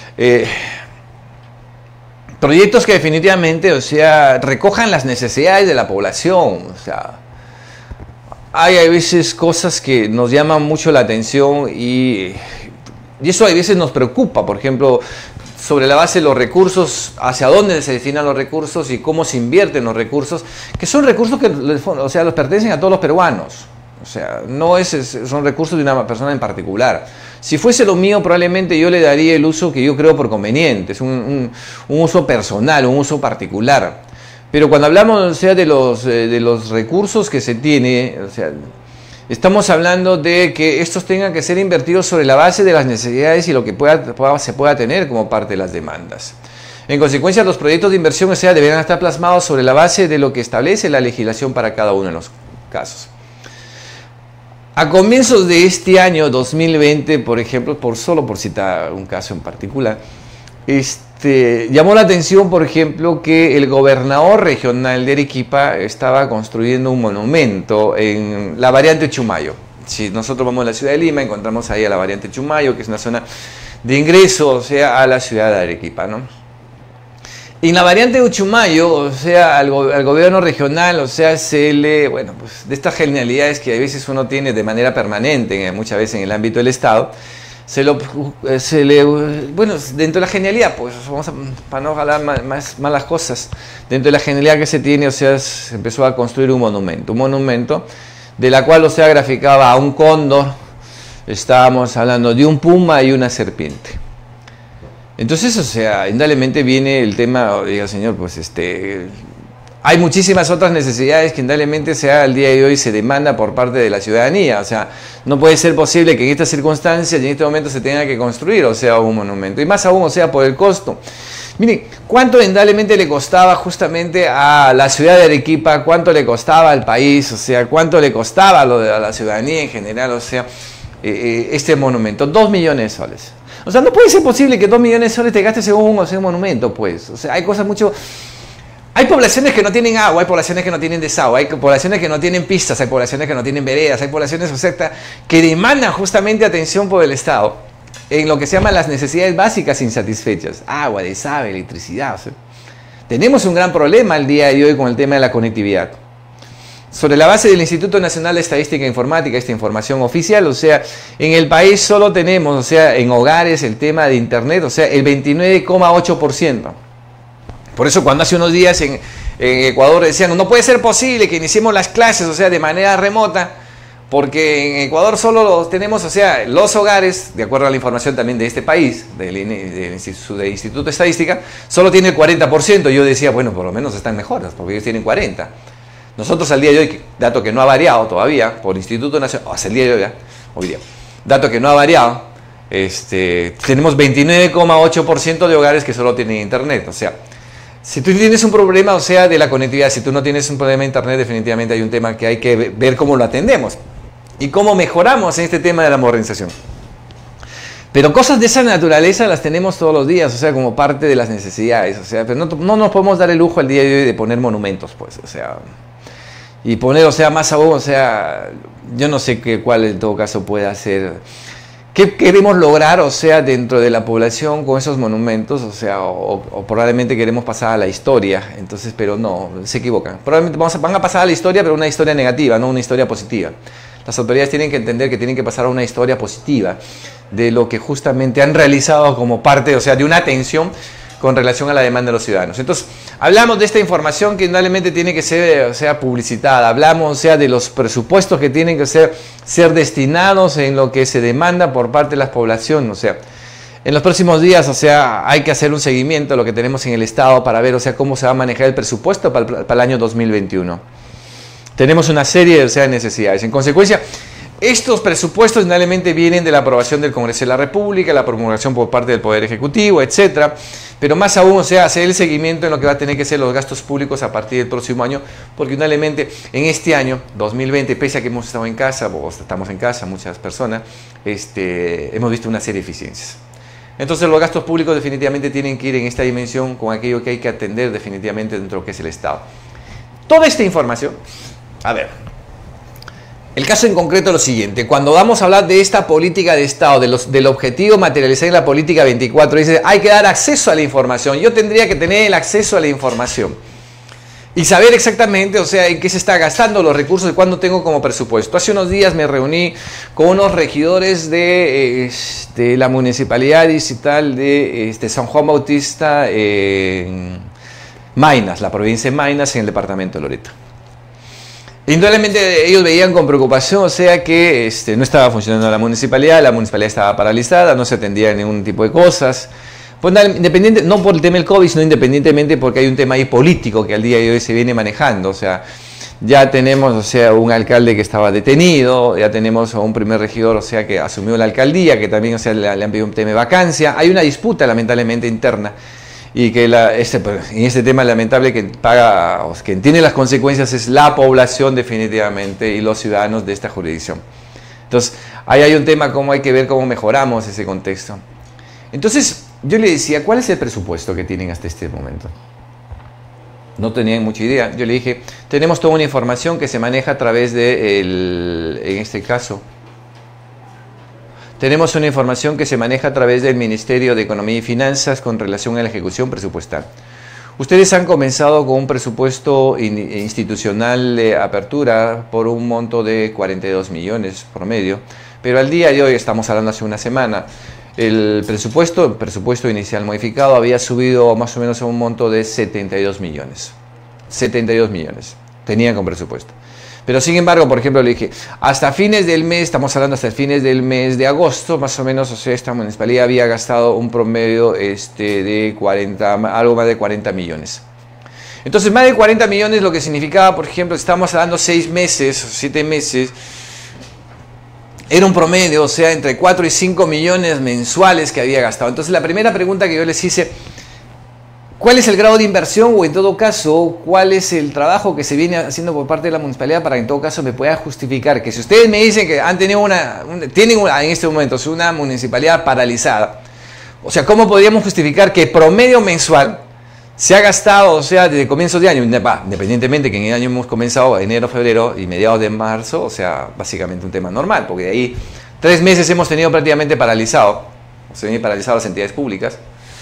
Proyectos que definitivamente, o sea, recojan las necesidades de la población. O sea, hay a veces cosas que nos llaman mucho la atención y eso a veces nos preocupa. Por ejemplo, sobre la base de los recursos, hacia dónde se destinan los recursos y cómo se invierten los recursos, que son recursos que, o sea, los pertenecen a todos los peruanos. O sea, son recursos de una persona en particular. Si fuese lo mío, probablemente yo le daría el uso que yo creo por conveniente. Es un uso personal, un uso particular. Pero cuando hablamos, o sea, de los recursos que se tiene, o sea, estamos hablando de que estos tengan que ser invertidos sobre la base de las necesidades y lo que se pueda tener como parte de las demandas. En consecuencia, los proyectos de inversión, o sea, deberán estar plasmados sobre la base de lo que establece la legislación para cada uno de los casos. A comienzos de este año 2020, por ejemplo, solo por citar un caso en particular, llamó la atención, por ejemplo, que el gobernador regional de Arequipa estaba construyendo un monumento en la variante Chumayo. Si nosotros vamos a la ciudad de Lima, encontramos ahí a la variante Chumayo, que es una zona de ingreso, o sea, a la ciudad de Arequipa, ¿no? Y en la variante de Uchumayo, o sea, al gobierno regional, o sea, bueno, pues de estas genialidades que a veces uno tiene de manera permanente, muchas veces en el ámbito del Estado, bueno, dentro de la genialidad, pues para no hablar más malas cosas, dentro de la genialidad que se tiene, o sea, se empezó a construir un monumento de la cual, o sea, graficaba a un cóndor, estábamos hablando de un puma y una serpiente. Entonces, o sea, indudablemente viene el tema, diga señor, pues hay muchísimas otras necesidades que indudablemente al día de hoy se demanda por parte de la ciudadanía. O sea, no puede ser posible que en estas circunstancias y en este momento se tenga que construir, o sea, un monumento. Y más aún, o sea, por el costo. Miren, ¿cuánto indudablemente le costaba justamente a la ciudad de Arequipa? ¿Cuánto le costaba al país? O sea, ¿cuánto le costaba a la ciudadanía en general? O sea, este monumento, 2 millones de soles. O sea, no puede ser posible que 2 millones de soles te gastes en un monumento, pues. O sea, hay cosas mucho... Hay poblaciones que no tienen agua, hay poblaciones que no tienen desagüe, hay poblaciones que no tienen pistas, hay poblaciones que no tienen veredas, hay poblaciones, o sea, que demandan justamente atención por el Estado en lo que se llaman las necesidades básicas insatisfechas. Agua, desagüe, electricidad. O sea, tenemos un gran problema el día de hoy con el tema de la conectividad. Sobre la base del Instituto Nacional de Estadística e Informática, esta información oficial, o sea, en el país solo tenemos, o sea, en hogares el tema de Internet, o sea, el 29,8%. Por eso cuando hace unos días en Ecuador decían, no puede ser posible que iniciemos las clases, o sea, de manera remota, porque en Ecuador solo tenemos, o sea, los hogares, de acuerdo a la información también de este país, del Instituto de Estadística, solo tiene el 40%. Yo decía, bueno, por lo menos están mejores, porque ellos tienen 40%. Nosotros al día de hoy, dato que no ha variado todavía, por Instituto Nacional, hasta el día de hoy día, dato que no ha variado, tenemos 29,8% de hogares que solo tienen Internet. O sea, si tú tienes un problema, o sea, de la conectividad, si tú no tienes un problema de Internet, definitivamente hay un tema que hay que ver cómo lo atendemos y cómo mejoramos en este tema de la modernización. Pero cosas de esa naturaleza las tenemos todos los días, o sea, como parte de las necesidades, o sea, pero no nos podemos dar el lujo al día de hoy de poner monumentos, pues, o sea, y poner, o sea, más aún, o sea, yo no sé cuál en todo caso puede ser. ¿Qué queremos lograr, o sea, dentro de la población con esos monumentos? O sea, o probablemente queremos pasar a la historia, entonces, pero no, se equivocan. Probablemente van a pasar a la historia, pero una historia negativa, no una historia positiva. Las autoridades tienen que entender que tienen que pasar a una historia positiva de lo que justamente han realizado como parte, o sea, de una atención con relación a la demanda de los ciudadanos. Entonces, hablamos de esta información que indudablemente tiene que ser, o sea, publicitada. Hablamos, o sea, de los presupuestos que tienen que ser destinados en lo que se demanda por parte de la población. O sea, en los próximos días, o sea, hay que hacer un seguimiento de lo que tenemos en el Estado para ver, o sea, cómo se va a manejar el presupuesto para el año 2021. Tenemos una serie, o sea, de necesidades. En consecuencia, estos presupuestos indudablemente vienen de la aprobación del Congreso de la República, la promulgación por parte del Poder Ejecutivo, etcétera. Pero más aún, o sea, hacer el seguimiento en lo que va a tener que ser los gastos públicos a partir del próximo año, porque indudablemente en este año, 2020, pese a que hemos estado en casa, o estamos en casa muchas personas, hemos visto una serie de eficiencias. Entonces los gastos públicos definitivamente tienen que ir en esta dimensión con aquello que hay que atender definitivamente dentro de lo que es el Estado. Toda esta información, a ver, El caso en concreto es lo siguiente: cuando vamos a hablar de esta política de Estado, del objetivo materializado en la política 24, dice hay que dar acceso a la información. Yo tendría que tener el acceso a la información y saber exactamente, o sea, en qué se está gastando los recursos y cuándo tengo como presupuesto. Hace unos días me reuní con unos regidores de la municipalidad distrital de San Juan Bautista en Maynas, la provincia de Maynas, en el departamento de Loreto. Indudablemente ellos veían con preocupación, o sea, que no estaba funcionando la municipalidad estaba paralizada, no se atendía ningún tipo de cosas. Pues independiente, no por el tema del COVID, sino independientemente porque hay un tema ahí político que al día de hoy se viene manejando. O sea, ya tenemos, o sea, un alcalde que estaba detenido, ya tenemos a un primer regidor, o sea, que asumió la alcaldía, que también, o sea, le han pedido un tema de vacancia. Hay una disputa lamentablemente interna. Y que en este tema lamentable que paga, o que tiene las consecuencias es la población definitivamente y los ciudadanos de esta jurisdicción. Entonces, ahí hay un tema como hay que ver cómo mejoramos ese contexto. Entonces, yo le decía, ¿cuál es el presupuesto que tienen hasta este momento? No tenían mucha idea. Yo le dije, tenemos toda una información que se maneja a través de, en este caso, tenemos una información que se maneja a través del Ministerio de Economía y Finanzas con relación a la ejecución presupuestal. Ustedes han comenzado con un presupuesto institucional de apertura por un monto de 42 millones promedio, pero al día de hoy, estamos hablando hace una semana, el presupuesto inicial modificado había subido más o menos a un monto de 72 millones. 72 millones tenían con presupuesto. Pero sin embargo, por ejemplo, le dije, hasta fines del mes, estamos hablando hasta fines del mes de agosto, más o menos, o sea, esta municipalidad había gastado un promedio de algo más de 40 millones. Entonces, más de 40 millones, lo que significaba, por ejemplo, estamos hablando 6 meses o 7 meses, era un promedio, o sea, entre 4 y 5 millones mensuales que había gastado. Entonces, la primera pregunta que yo les hice, ¿cuál es el grado de inversión o en todo caso, cuál es el trabajo que se viene haciendo por parte de la municipalidad para que en todo caso me pueda justificar que si ustedes me dicen que han tenido tienen en este momento una municipalidad paralizada, o sea, ¿cómo podríamos justificar que promedio mensual se ha gastado, o sea, desde comienzos de año, independientemente que en el año hemos comenzado enero, febrero y mediados de marzo, o sea, básicamente un tema normal, porque de ahí 3 meses hemos tenido prácticamente paralizado, se ven paralizadas las entidades públicas.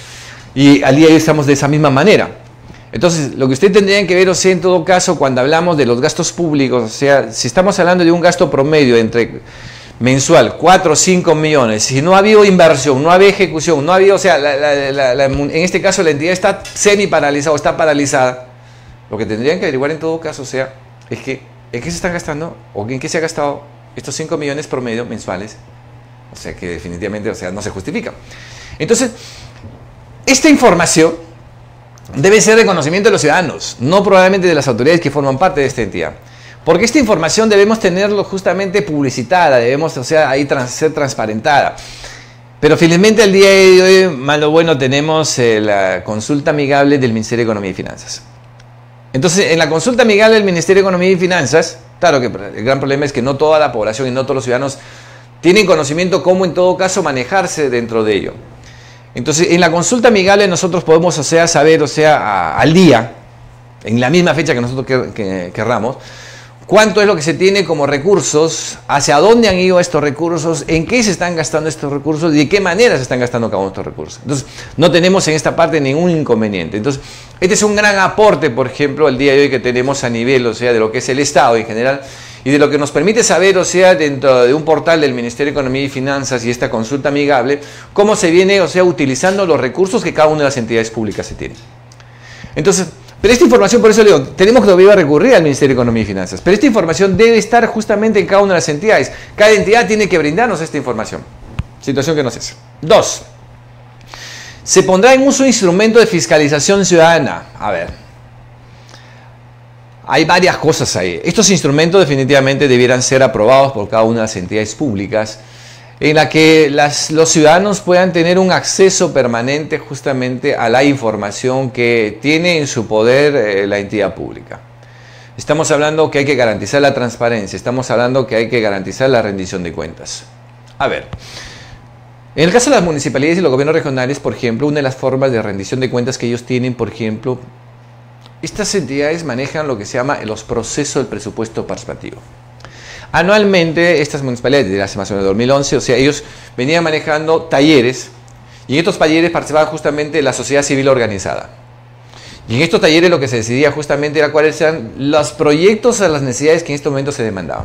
Y al día de hoy estamos de esa misma manera. Entonces, lo que usted tendría que ver, o sea, en todo caso, cuando hablamos de los gastos públicos, o sea, si estamos hablando de un gasto promedio entre mensual, 4 o 5 millones, si no ha habido inversión, no ha habido ejecución, no ha habido, o sea, en este caso la entidad está semi-paralizada o está paralizada, lo que tendrían que averiguar en todo caso, o sea, es que ¿en qué se están gastando o en qué se ha gastado estos 5 millones promedio mensuales? O sea, que definitivamente, o sea, no se justifica. Entonces, esta información debe ser de conocimiento de los ciudadanos, no probablemente de las autoridades que forman parte de esta entidad. Porque esta información debemos tenerlo justamente publicitada, debemos, o sea, ahí ser transparentada. Pero felizmente el día de hoy, malo bueno, tenemos la consulta amigable del Ministerio de Economía y Finanzas. Entonces, en la consulta amigable del Ministerio de Economía y Finanzas, claro que el gran problema es que no toda la población y no todos los ciudadanos tienen conocimiento cómo en todo caso manejarse dentro de ello. Entonces, en la consulta amigable nosotros podemos, o sea, saber, o sea, al día, en la misma fecha que nosotros querramos, cuánto es lo que se tiene como recursos, hacia dónde han ido estos recursos, en qué se están gastando estos recursos y de qué manera se están gastando cada uno de estos recursos. Entonces, no tenemos en esta parte ningún inconveniente. Entonces, este es un gran aporte, por ejemplo, el día de hoy que tenemos a nivel, o sea, de lo que es el Estado en general, y de lo que nos permite saber, o sea, dentro de un portal del Ministerio de Economía y Finanzas y esta consulta amigable, cómo se viene, o sea, utilizando los recursos que cada una de las entidades públicas se tiene. Entonces, pero esta información, por eso le digo, tenemos que todavía recurrir al Ministerio de Economía y Finanzas, pero esta información debe estar justamente en cada una de las entidades. Cada entidad tiene que brindarnos esta información. Situación que no cesa. 2. Se pondrá en uso instrumento de fiscalización ciudadana. A ver. Hay varias cosas ahí. Estos instrumentos definitivamente debieran ser aprobados por cada una de las entidades públicas en la que los ciudadanos puedan tener un acceso permanente justamente a la información que tiene en su poder la entidad pública. Estamos hablando que hay que garantizar la transparencia, estamos hablando que hay que garantizar la rendición de cuentas. A ver, en el caso de las municipalidades y los gobiernos regionales, por ejemplo, una de las formas de rendición de cuentas que ellos tienen, por ejemplo, estas entidades manejan lo que se llama los procesos del presupuesto participativo. Anualmente, estas municipalidades, desde hace más o menos 2011, o sea, ellos venían manejando talleres, y en estos talleres participaba justamente la sociedad civil organizada. Y en estos talleres lo que se decidía justamente era cuáles eran los proyectos a las necesidades que en este momento se demandaban.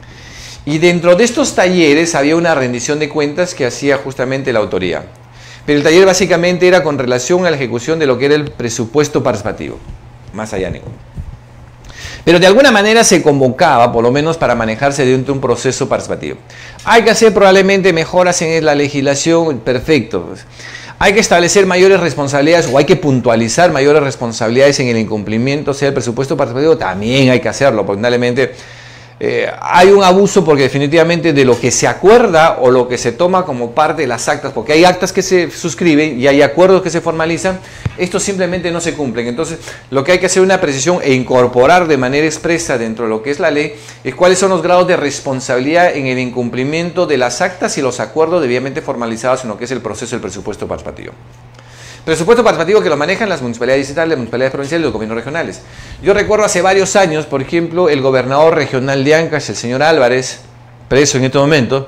Y dentro de estos talleres había una rendición de cuentas que hacía justamente la autoría. Pero el taller básicamente era con relación a la ejecución de lo que era el presupuesto participativo, más allá ninguno. Pero de alguna manera se convocaba, por lo menos para manejarse dentro de un proceso participativo. Hay que hacer probablemente mejoras en la legislación, perfecto. Hay que establecer mayores responsabilidades o hay que puntualizar mayores responsabilidades en el incumplimiento, sea el presupuesto participativo, también hay que hacerlo, porque finalmente hay un abuso porque definitivamente de lo que se acuerda o lo que se toma como parte de las actas, porque hay actas que se suscriben y hay acuerdos que se formalizan, estos simplemente no se cumplen. Entonces, lo que hay que hacer es una precisión e incorporar de manera expresa dentro de lo que es la ley es cuáles son los grados de responsabilidad en el incumplimiento de las actas y los acuerdos debidamente formalizados en lo que es el proceso del presupuesto participativo. Presupuesto participativo que lo manejan las municipalidades distritales, las municipalidades provinciales y los gobiernos regionales. Yo recuerdo hace varios años, por ejemplo, el gobernador regional de Ancash, el señor Álvarez, preso en este momento,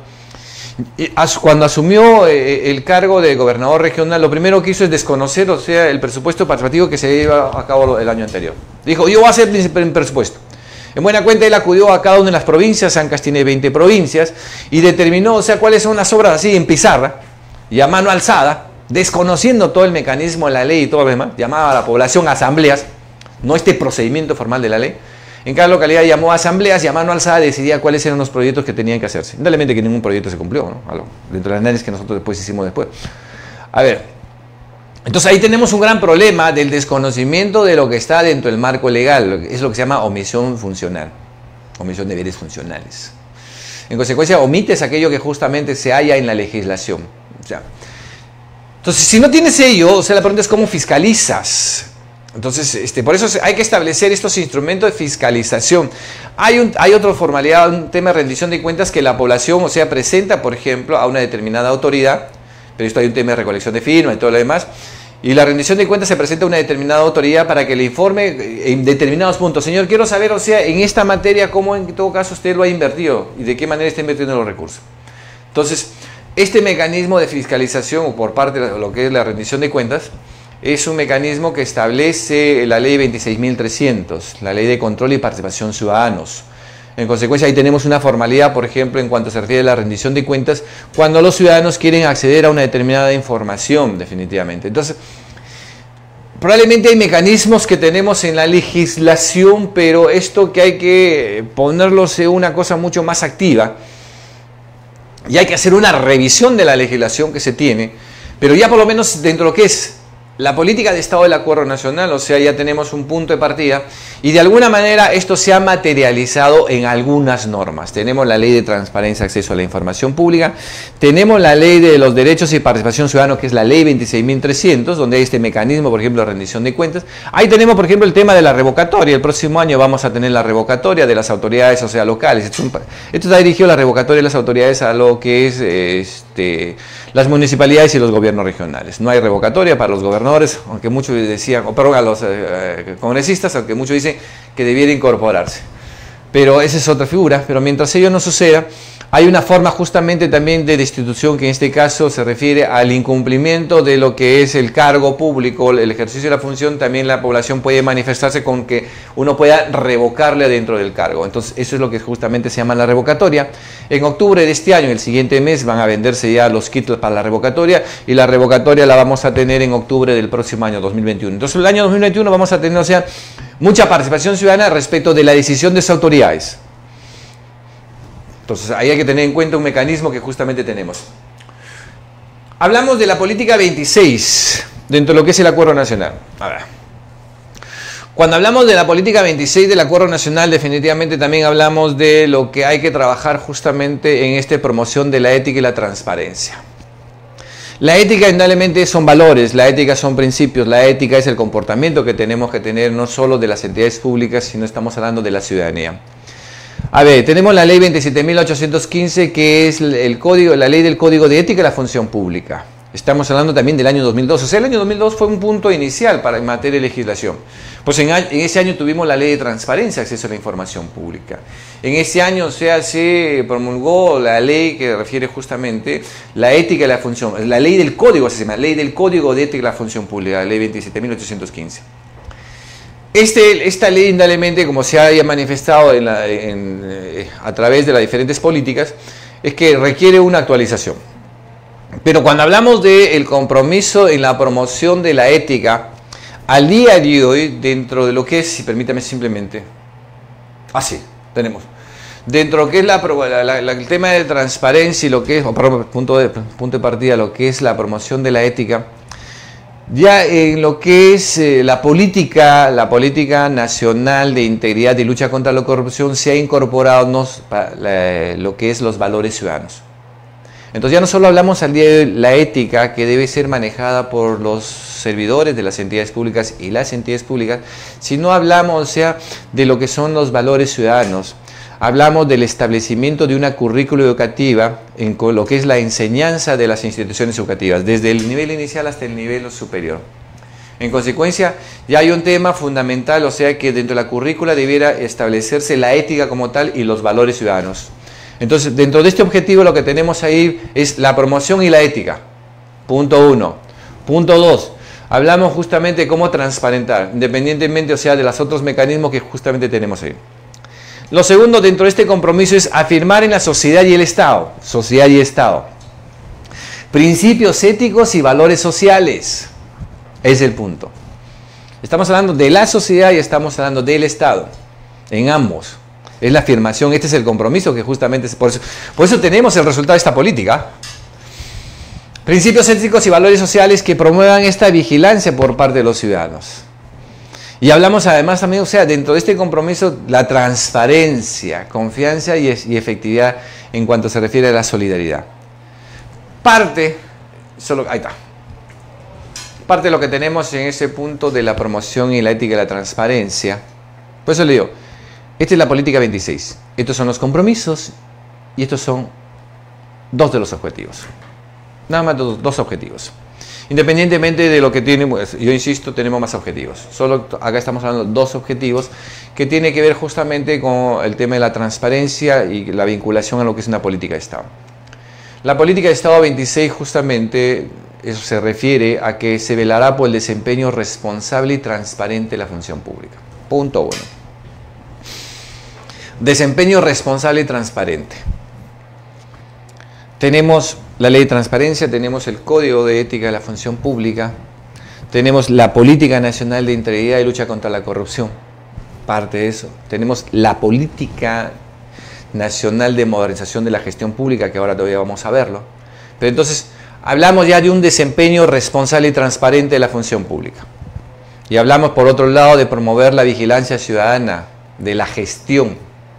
cuando asumió el cargo de gobernador regional, lo primero que hizo es desconocer, o sea, el presupuesto participativo que se lleva a cabo el año anterior. Dijo, yo voy a hacer mi presupuesto. En buena cuenta, él acudió a cada una de las provincias, Ancash tiene 20 provincias, y determinó, o sea, cuáles son las obras así en pizarra y a mano alzada, desconociendo todo el mecanismo de la ley y todo lo demás, llamaba a la población a asambleas, no este procedimiento formal de la ley. En cada localidad llamó a asambleas y a mano alzada decidía cuáles eran los proyectos que tenían que hacerse. Indudablemente que ningún proyecto se cumplió, ¿no? Dentro de las análisis que nosotros después hicimos después. A ver, entonces ahí tenemos un gran problema del desconocimiento de lo que está dentro del marco legal, es lo que se llama omisión funcional, omisión de deberes funcionales. En consecuencia, omites aquello que justamente se halla en la legislación. O sea, entonces, si no tienes ello, o sea, la pregunta es cómo fiscalizas. Entonces, por eso hay que establecer estos instrumentos de fiscalización. Hay otra formalidad, un tema de rendición de cuentas que la población, o sea, presenta, por ejemplo, a una determinada autoridad, pero esto hay un tema de recolección de firmas y todo lo demás, y la rendición de cuentas se presenta a una determinada autoridad para que le informe en determinados puntos. Señor, quiero saber, o sea, en esta materia, cómo en todo caso usted lo ha invertido y de qué manera está invirtiendo los recursos. Entonces, este mecanismo de fiscalización o por parte de lo que es la rendición de cuentas es un mecanismo que establece la ley 26.300, la ley de control y participación ciudadanos. En consecuencia, ahí tenemos una formalidad, por ejemplo, en cuanto se refiere a la rendición de cuentas, cuando los ciudadanos quieren acceder a una determinada información, definitivamente. Entonces, probablemente hay mecanismos que tenemos en la legislación, pero esto que hay que ponerlos en una cosa mucho más activa, y hay que hacer una revisión de la legislación que se tiene, pero ya por lo menos dentro de lo que es la política de Estado del Acuerdo Nacional, o sea, ya tenemos un punto de partida y de alguna manera esto se ha materializado en algunas normas. Tenemos la Ley de Transparencia y Acceso a la Información Pública, tenemos la Ley de los Derechos y Participación Ciudadana, que es la Ley 26.300, donde hay este mecanismo, por ejemplo, de rendición de cuentas. Ahí tenemos, por ejemplo, el tema de la revocatoria. El próximo año vamos a tener la revocatoria de las autoridades, o sea, locales. Esto está dirigido a la revocatoria de las autoridades a lo que es las municipalidades y los gobiernos regionales. No hay revocatoria para los gobernadores, aunque muchos decían, o perdón, a los congresistas, aunque muchos dicen que debiera incorporarse. Pero esa es otra figura. Pero mientras ello no suceda, hay una forma justamente también de destitución que en este caso se refiere al incumplimiento de lo que es el cargo público, el ejercicio de la función. También la población puede manifestarse con que uno pueda revocarle dentro del cargo. Entonces eso es lo que justamente se llama la revocatoria. En octubre de este año, el siguiente mes, van a venderse ya los kits para la revocatoria, y la revocatoria la vamos a tener en octubre del próximo año 2021. Entonces el año 2021 vamos a tener, o sea, mucha participación ciudadana respecto de la decisión de esas autoridades. Entonces ahí hay que tener en cuenta un mecanismo que justamente tenemos. Hablamos de la política 26 dentro de lo que es el Acuerdo Nacional. A ver. Cuando hablamos de la política 26 del Acuerdo Nacional, definitivamente también hablamos de lo que hay que trabajar justamente en esta promoción de la ética y la transparencia. La ética indudablemente son valores, la ética son principios, la ética es el comportamiento que tenemos que tener no solo de las entidades públicas, sino estamos hablando de la ciudadanía. A ver, tenemos la ley 27.815, que es el código, la ley del Código de Ética y la Función Pública. Estamos hablando también del año 2002. O sea, el año 2002 fue un punto inicial en materia de legislación. Pues en ese año tuvimos la Ley de Transparencia, Acceso a la Información Pública. En ese año, o sea, se promulgó la ley que refiere justamente la ética y la función, la ley del código, se llama Ley del Código de Ética y la Función Pública, la Ley 27.815. Esta ley, indudablemente, como se haya manifestado a través de las diferentes políticas, es que requiere una actualización. Pero cuando hablamos del compromiso en la promoción de la ética, al día de hoy, dentro de lo que es, si permítame simplemente, tenemos, dentro de lo que es el tema de transparencia y lo que es, punto de partida, lo que es la promoción de la ética, ya en lo que es la política nacional de integridad y lucha contra la corrupción se ha incorporado lo que es los valores ciudadanos. Entonces ya no solo hablamos al día de hoy la ética que debe ser manejada por los servidores de las entidades públicas y las entidades públicas, sino hablamos, o sea, de lo que son los valores ciudadanos. Hablamos del establecimiento de una currícula educativa en lo que es la enseñanza de las instituciones educativas, desde el nivel inicial hasta el nivel superior. En consecuencia, ya hay un tema fundamental, o sea que dentro de la currícula debiera establecerse la ética como tal y los valores ciudadanos. Entonces, dentro de este objetivo lo que tenemos ahí es la promoción y la ética. Punto 1. Punto 2. Hablamos justamente de cómo transparentar, independientemente, o sea, de los otros mecanismos que justamente tenemos ahí. Lo segundo dentro de este compromiso es afirmar en la sociedad y el Estado. Sociedad y Estado. Principios éticos y valores sociales. Es el punto. Estamos hablando de la sociedad y estamos hablando del Estado. En ambos. Es la afirmación, este es el compromiso que justamente, por eso tenemos el resultado de esta política. Principios éticos y valores sociales que promuevan esta vigilancia por parte de los ciudadanos. Y hablamos además también, o sea, dentro de este compromiso, la transparencia, confianza y efectividad en cuanto se refiere a la solidaridad. Parte de lo que tenemos en ese punto de la promoción y la ética y la transparencia, por eso le digo, esta es la política 26. Estos son los compromisos y estos son dos de los objetivos. Nada más dos objetivos. Independientemente de lo que tenemos, yo insisto, tenemos más objetivos. Solo acá estamos hablando de dos objetivos que tienen que ver justamente con el tema de la transparencia y la vinculación a lo que es una política de Estado. La política de Estado 26 justamente eso se refiere a que se velará por el desempeño responsable y transparente de la función pública. Punto 1. Desempeño responsable y transparente. Tenemos la ley de transparencia, tenemos el Código de Ética de la Función Pública, tenemos la Política Nacional de Integridad y Lucha contra la Corrupción, parte de eso. Tenemos la Política Nacional de Modernización de la Gestión Pública, que ahora todavía vamos a verlo. Pero entonces, hablamos ya de un desempeño responsable y transparente de la función pública. Y hablamos, por otro lado, de promover la vigilancia ciudadana de la gestión.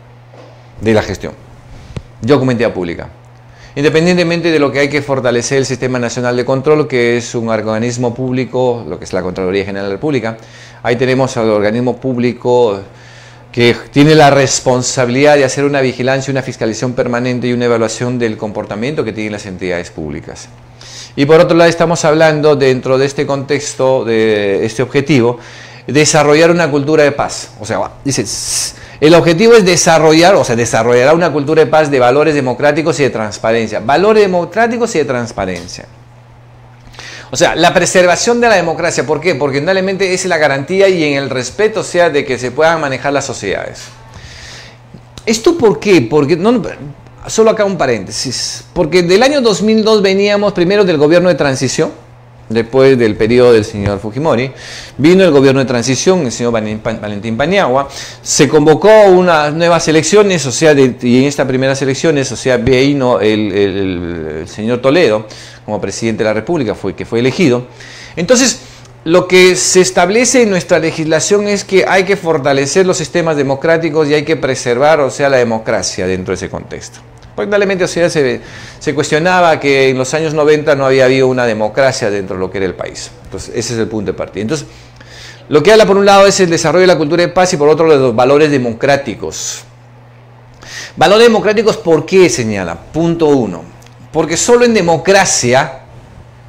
Documentada pública. Independientemente de lo que hay que fortalecer el Sistema Nacional de Control, que es un organismo público, lo que es la Contraloría General de la República, ahí tenemos al organismo público que tiene la responsabilidad de hacer una vigilancia, una fiscalización permanente y una evaluación del comportamiento que tienen las entidades públicas. Y por otro lado estamos hablando, dentro de este contexto, de este objetivo, desarrollar una cultura de paz. O sea, dice, el objetivo es desarrollar, o sea, desarrollará una cultura de paz de valores democráticos y de transparencia. Valores democráticos y de transparencia. O sea, la preservación de la democracia. ¿Por qué? Porque indudablemente es la garantía y en el respeto, o sea, de que se puedan manejar las sociedades. ¿Esto por qué? Porque, solo acá un paréntesis. Porque del año 2002 veníamos primero del gobierno de transición. Después del periodo del señor Fujimori, vino el gobierno de transición, el señor Valentín Paniagua, se convocó unas nuevas elecciones, o sea, y en estas primeras elecciones, o sea, vino el señor Toledo como presidente de la República, que fue elegido. Entonces, lo que se establece en nuestra legislación es que hay que fortalecer los sistemas democráticos y hay que preservar, o sea, la democracia dentro de ese contexto. Porque realmente, o sea, se cuestionaba que en los años 90 no había habido una democracia dentro de lo que era el país. Entonces, ese es el punto de partida. Entonces, lo que habla por un lado es el desarrollo de la cultura de paz y por otro los valores democráticos. Valores democráticos, ¿por qué señala? Punto 1. Porque solo en democracia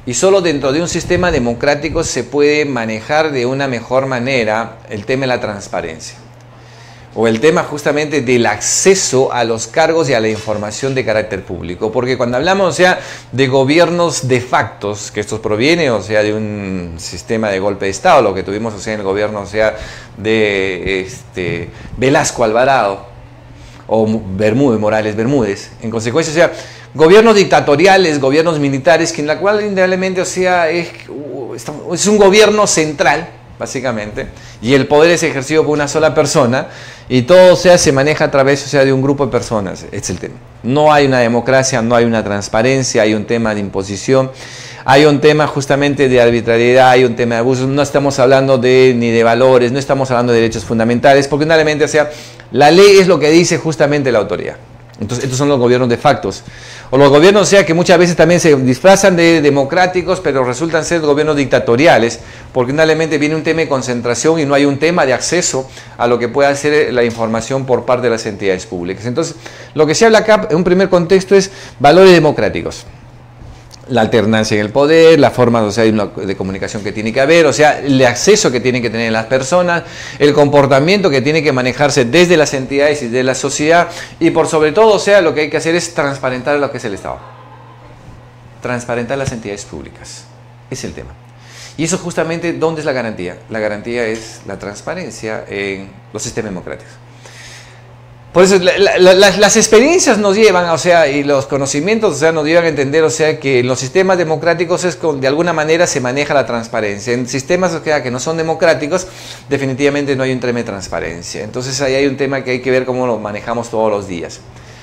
Y solo dentro de un sistema democrático se puede manejar de una mejor manera el tema de la transparencia. O el tema justamente del acceso a los cargos y a la información de carácter público. Porque cuando hablamos, o sea, de gobiernos de facto, que estos provienen, o sea, de un sistema de golpe de Estado, lo que tuvimos, o sea, en el gobierno, o sea, de Velasco Alvarado, o Morales Bermúdez, en consecuencia, o sea, gobiernos dictatoriales, gobiernos militares, que en la cual indudablemente, o sea, es un gobierno central, básicamente, y el poder es ejercido por una sola persona, y todo, o sea, se maneja a través, o sea, de un grupo de personas. Este es el tema. No hay una democracia, no hay una transparencia, hay un tema de imposición, hay un tema justamente de arbitrariedad, hay un tema de abuso. No estamos hablando ni de valores, no estamos hablando de derechos fundamentales, porque indudablemente, o sea, la ley es lo que dice justamente la autoridad. Entonces, estos son los gobiernos de factos. O los gobiernos, o sea, que muchas veces también se disfrazan de democráticos, pero resultan ser gobiernos dictatoriales, porque indudablemente viene un tema de concentración y no hay un tema de acceso a lo que pueda ser la información por parte de las entidades públicas. Entonces, lo que se habla acá, en un primer contexto, es valores democráticos. La alternancia en el poder, la forma, o sea, de comunicación que tiene que haber, o sea, el acceso que tienen que tener las personas, el comportamiento que tiene que manejarse desde las entidades y de la sociedad, y por sobre todo, o sea, lo que hay que hacer es transparentar lo que es el Estado. Transparentar las entidades públicas. Es el tema. Y eso justamente, ¿dónde es la garantía? La garantía es la transparencia en los sistemas democráticos. Por eso las experiencias nos llevan, o sea, y los conocimientos, o sea, nos llevan a entender, o sea, que en los sistemas democráticos de alguna manera se maneja la transparencia. En sistemas, o sea, que no son democráticos, definitivamente no hay un tema de transparencia. Entonces ahí hay un tema que hay que ver cómo lo manejamos todos los días.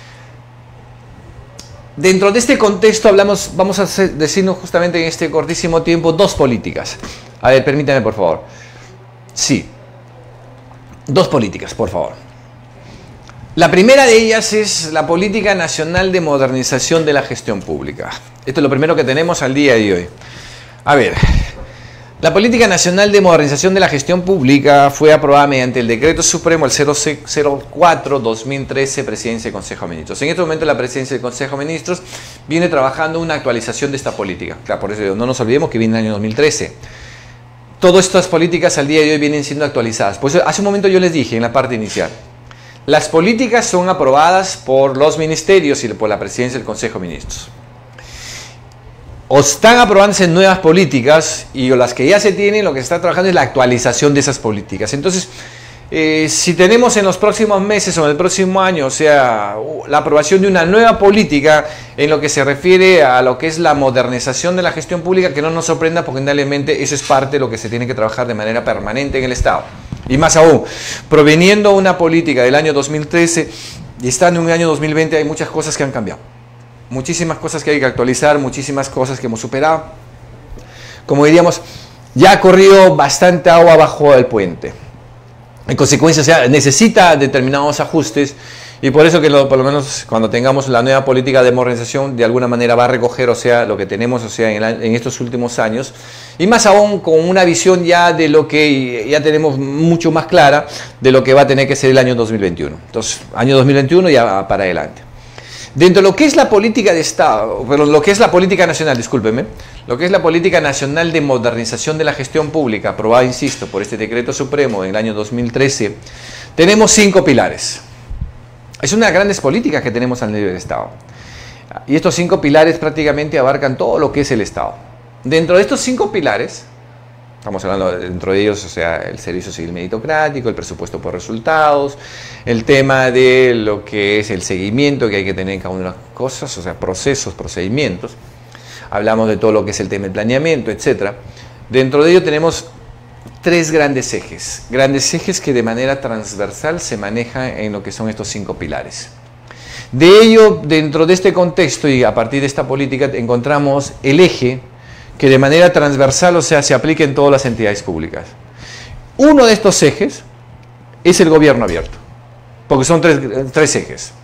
Dentro de este contexto vamos a decirnos justamente en este cortísimo tiempo dos políticas. A ver, permítame, por favor. Sí, dos políticas, por favor. La primera de ellas es la Política Nacional de Modernización de la Gestión Pública. Esto es lo primero que tenemos al día de hoy. A ver, la Política Nacional de Modernización de la Gestión Pública fue aprobada mediante el Decreto Supremo el 004-2013, Presidencia del Consejo de Ministros. En este momento la Presidencia del Consejo de Ministros viene trabajando una actualización de esta política. Claro, por eso no nos olvidemos que viene el año 2013. Todas estas políticas al día de hoy vienen siendo actualizadas. Por eso hace un momento yo les dije en la parte inicial, las políticas son aprobadas por los ministerios y por la Presidencia del Consejo de Ministros. O están aprobándose nuevas políticas y las que ya se tienen, lo que se está trabajando es la actualización de esas políticas. Entonces, si tenemos en los próximos meses o en el próximo año, o sea, la aprobación de una nueva política en lo que se refiere a lo que es la modernización de la gestión pública, que no nos sorprenda porque indudablemente eso es parte de lo que se tiene que trabajar de manera permanente en el Estado. Y más aún, proveniendo una política del año 2013 y estando en un año 2020, hay muchas cosas que han cambiado. Muchísimas cosas que hay que actualizar, muchísimas cosas que hemos superado. Como diríamos, ya ha corrido bastante agua bajo el puente. En consecuencia, o sea, necesita determinados ajustes y por eso que por lo menos cuando tengamos la nueva política de modernización, de alguna manera va a recoger, o sea, lo que tenemos, o sea, en estos últimos años, y más aún con una visión ya de lo que ya tenemos mucho más clara de lo que va a tener que ser el año 2021. Entonces, año 2021 ya para adelante. Dentro de lo que es la política de Estado, pero lo que es la política nacional, discúlpeme, lo que es la política nacional de modernización de la gestión pública, aprobada, insisto, por este decreto supremo en el año 2013, tenemos 5 pilares. Es una de las grandes políticas que tenemos al nivel del Estado. Y estos 5 pilares prácticamente abarcan todo lo que es el Estado. Dentro de estos 5 pilares, estamos hablando dentro de ellos, o sea, el servicio civil meritocrático, el presupuesto por resultados, el tema de lo que es el seguimiento que hay que tener en cada una de las cosas, o sea, procesos, procedimientos. Hablamos de todo lo que es el tema del planeamiento, etc. Dentro de ello tenemos 3 grandes ejes que de manera transversal se manejan en lo que son estos 5 pilares. De ello, dentro de este contexto y a partir de esta política, encontramos el eje que de manera transversal, o sea, se aplique en todas las entidades públicas. Uno de estos ejes es el gobierno abierto, porque son tres ejes.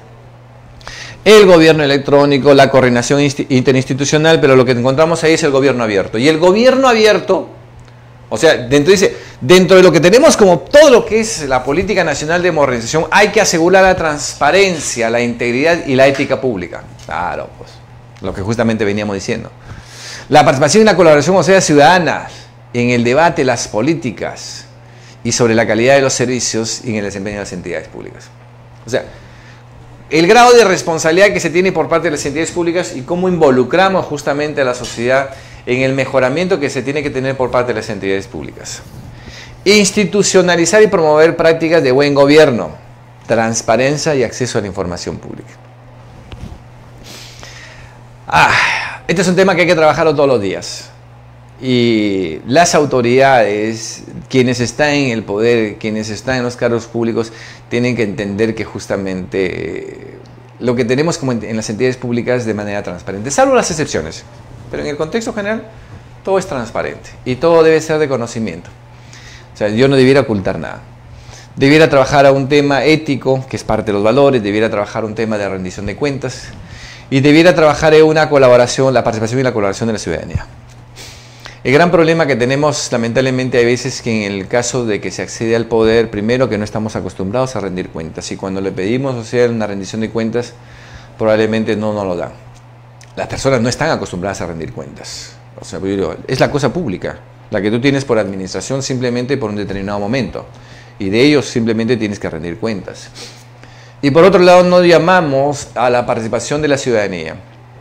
El gobierno electrónico, la coordinación interinstitucional, pero lo que encontramos ahí es el gobierno abierto. Y el gobierno abierto, o sea, dentro de lo que tenemos como todo lo que es la política nacional de modernización, hay que asegurar la transparencia, la integridad y la ética pública. Claro, pues, lo que justamente veníamos diciendo. La participación y la colaboración, o sea, ciudadana en el debate, las políticas y sobre la calidad de los servicios y en el desempeño de las entidades públicas. O sea, el grado de responsabilidad que se tiene por parte de las entidades públicas y cómo involucramos justamente a la sociedad en el mejoramiento que se tiene que tener por parte de las entidades públicas. Institucionalizar y promover prácticas de buen gobierno, transparencia y acceso a la información pública. Este es un tema que hay que trabajarlo todos los días. Y las autoridades, quienes están en el poder, quienes están en los cargos públicos, tienen que entender que justamente lo que tenemos como en las entidades públicas de manera transparente, salvo las excepciones. Pero en el contexto general, todo es transparente y todo debe ser de conocimiento. O sea, yo no debiera ocultar nada. Debiera trabajar a un tema ético, que es parte de los valores, debiera trabajar un tema de rendición de cuentas y debiera trabajar en una colaboración, la participación y la colaboración de la ciudadanía. El gran problema que tenemos, lamentablemente, hay veces que en el caso de que se accede al poder, primero que no estamos acostumbrados a rendir cuentas y cuando le pedimos, o sea, una rendición de cuentas, probablemente no nos lo dan. Las personas no están acostumbradas a rendir cuentas. O sea, es la cosa pública, la que tú tienes por administración simplemente por un determinado momento. Y de ellos simplemente tienes que rendir cuentas. Y por otro lado, no llamamos a la participación de la ciudadanía.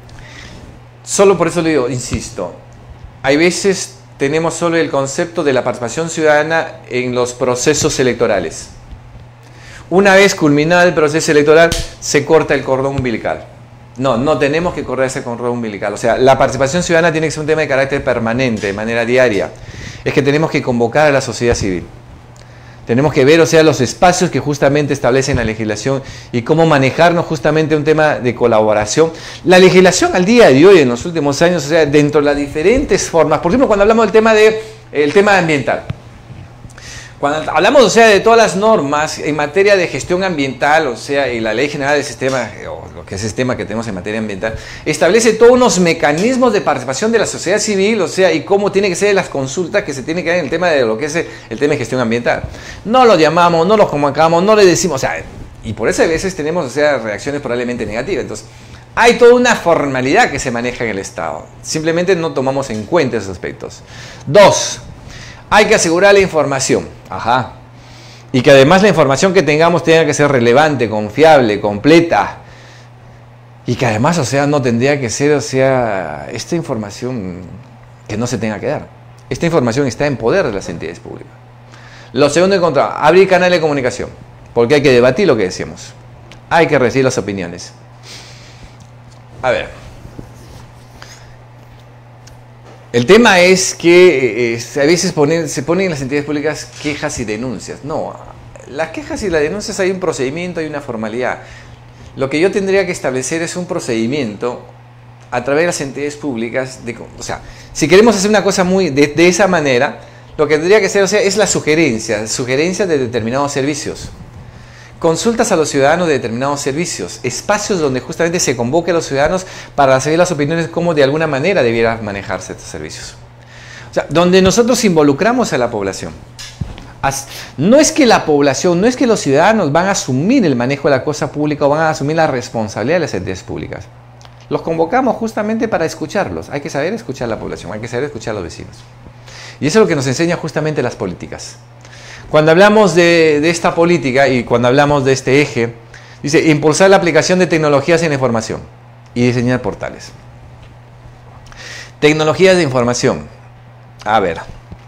Solo por eso le digo, insisto, hay veces tenemos solo el concepto de la participación ciudadana en los procesos electorales. Una vez culminado el proceso electoral, se corta el cordón umbilical. No tenemos que correr ese cordón umbilical. O sea, la participación ciudadana tiene que ser un tema de carácter permanente, de manera diaria. Es que tenemos que convocar a la sociedad civil. Tenemos que ver, o sea, los espacios que justamente establecen la legislación y cómo manejarnos justamente un tema de colaboración. La legislación al día de hoy, en los últimos años, o sea, dentro de las diferentes formas. Por ejemplo, cuando hablamos del tema ambiental. Cuando hablamos, o sea, de todas las normas en materia de gestión ambiental, o sea, y la Ley General del Sistema, o lo que es el sistema que tenemos en materia ambiental, establece todos unos mecanismos de participación de la sociedad civil, o sea, y cómo tiene que ser las consultas que se tiene que dar en el tema de lo que es el tema de gestión ambiental. No lo llamamos, no lo convocamos, no le decimos, o sea, y por eso a veces tenemos, o sea, reacciones probablemente negativas. Entonces, hay toda una formalidad que se maneja en el Estado. Simplemente no tomamos en cuenta esos aspectos. 2. Hay que asegurar la información. Y que además la información que tengamos tenga que ser relevante, confiable, completa. Y que además, o sea, no tendría que ser, o sea, esta información que no se tenga que dar. Esta información está en poder de las entidades públicas. Lo segundo, abrir canales de comunicación. Porque hay que debatir lo que decimos. Hay que recibir las opiniones. A ver. El tema es que a veces se ponen en las entidades públicas quejas y denuncias. No, las quejas y las denuncias hay un procedimiento, hay una formalidad. Lo que yo tendría que establecer es un procedimiento a través de las entidades públicas. O sea, si queremos hacer una cosa de esa manera, lo que tendría que ser, o sea, es la sugerencia de determinados servicios. Consultas a los ciudadanos de determinados servicios, espacios donde justamente se convoque a los ciudadanos para recibir las opiniones de cómo de alguna manera debiera manejarse estos servicios. O sea, donde nosotros involucramos a la población. No es que la población, no es que los ciudadanos van a asumir el manejo de la cosa pública o van a asumir la responsabilidad de las entidades públicas. Los convocamos justamente para escucharlos. Hay que saber escuchar a la población, hay que saber escuchar a los vecinos. Y eso es lo que nos enseña justamente las políticas. Cuando hablamos de esta política y cuando hablamos de este eje, dice impulsar la aplicación de tecnologías en la información y diseñar portales. Tecnologías de información. A ver.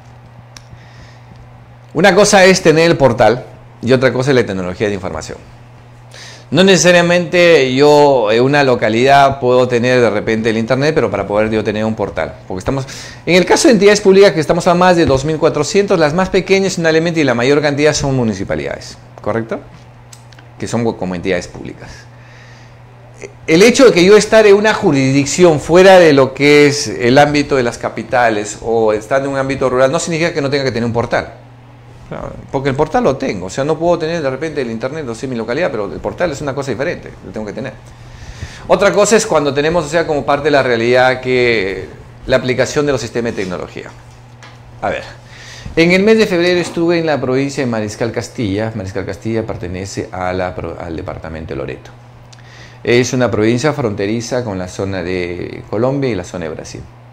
Una cosa es tener el portal y otra cosa es la tecnología de información. No necesariamente yo en una localidad puedo tener de repente el internet, pero para poder yo tener un portal. Porque estamos, en el caso de entidades públicas que estamos a más de 2.400, las más pequeñas finalmente y la mayor cantidad son municipalidades, ¿correcto? Que son como entidades públicas. El hecho de que yo estar en una jurisdicción fuera de lo que es el ámbito de las capitales o estar en un ámbito rural no significa que no tenga que tener un portal. Porque el portal lo tengo, o sea, no puedo tener de repente el internet, no sé, mi localidad, pero el portal es una cosa diferente, lo tengo que tener. Otra cosa es cuando tenemos, o sea, como parte de la realidad que la aplicación de los sistemas de tecnología. A ver, en el mes de febrero estuve en la provincia de Mariscal Castilla. Mariscal Castilla pertenece al departamento de Loreto. Es una provincia fronteriza con la zona de Colombia y la zona de Brasil.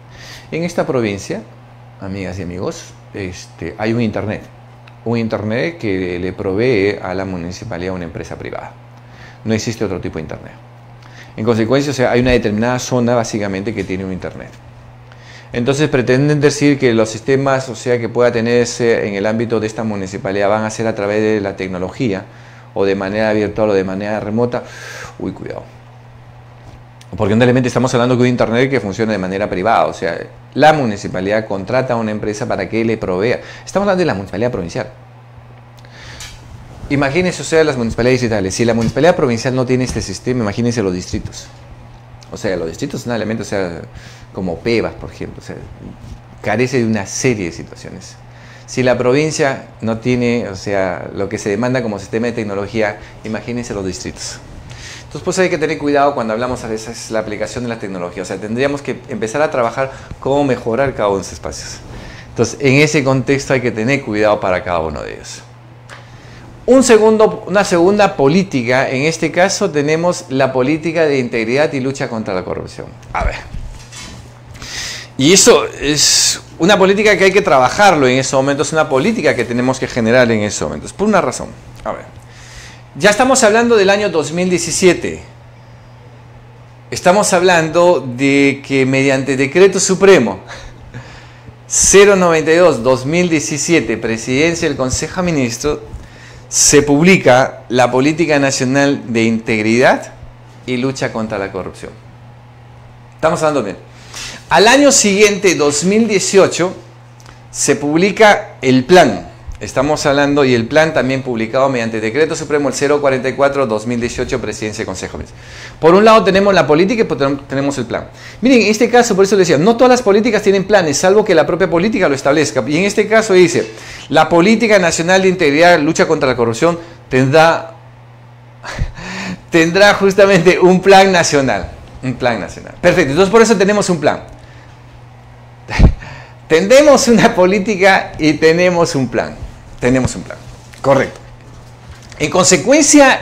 En esta provincia, amigas y amigos, hay un internet que le provee a la municipalidad una empresa privada. No existe otro tipo de internet. En consecuencia, o sea, hay una determinada zona básicamente que tiene un internet. Entonces pretenden decir que los sistemas, o sea, que pueda tenerse en el ámbito de esta municipalidad van a ser a través de la tecnología o de manera virtual o de manera remota. Uy, cuidado. Porque indudablemente estamos hablando de un internet que funciona de manera privada, o sea, la municipalidad contrata a una empresa para que le provea. Estamos hablando de la municipalidad provincial. Imagínense, o sea, las municipalidades distritales. Si la municipalidad provincial no tiene este sistema, imagínense los distritos. O sea, los distritos son elementos, o sea, como Pebas, por ejemplo, o sea, carece de una serie de situaciones. Si la provincia no tiene, o sea, lo que se demanda como sistema de tecnología, imagínense los distritos. Entonces, pues hay que tener cuidado cuando hablamos a veces de la aplicación de la tecnología. O sea, tendríamos que empezar a trabajar cómo mejorar cada uno de esos espacios. Entonces, en ese contexto hay que tener cuidado para cada uno de ellos. Una segunda política, en este caso tenemos la política de integridad y lucha contra la corrupción. A ver. Y eso es una política que hay que trabajarlo en ese momento, es una política que tenemos que generar en ese momento. Es por una razón. A ver. Ya estamos hablando del año 2017. Estamos hablando de que mediante decreto supremo 092-2017, presidencia del Consejo de Ministros, se publica la Política Nacional de Integridad y Lucha contra la Corrupción. Estamos hablando bien. Al año siguiente, 2018, se publica el plan. Estamos hablando, y el plan también publicado mediante Decreto Supremo el 044-2018, Presidencia del Consejo. Por un lado tenemos la política y tenemos el plan. Miren, en este caso, por eso les decía, no todas las políticas tienen planes, salvo que la propia política lo establezca. Y en este caso dice, la Política Nacional de Integridad, Lucha contra la Corrupción, tendrá justamente un plan nacional. Un plan nacional. Perfecto, entonces por eso tenemos un plan. Tenemos una política y tenemos un plan. Tenemos un plan. Correcto. En consecuencia,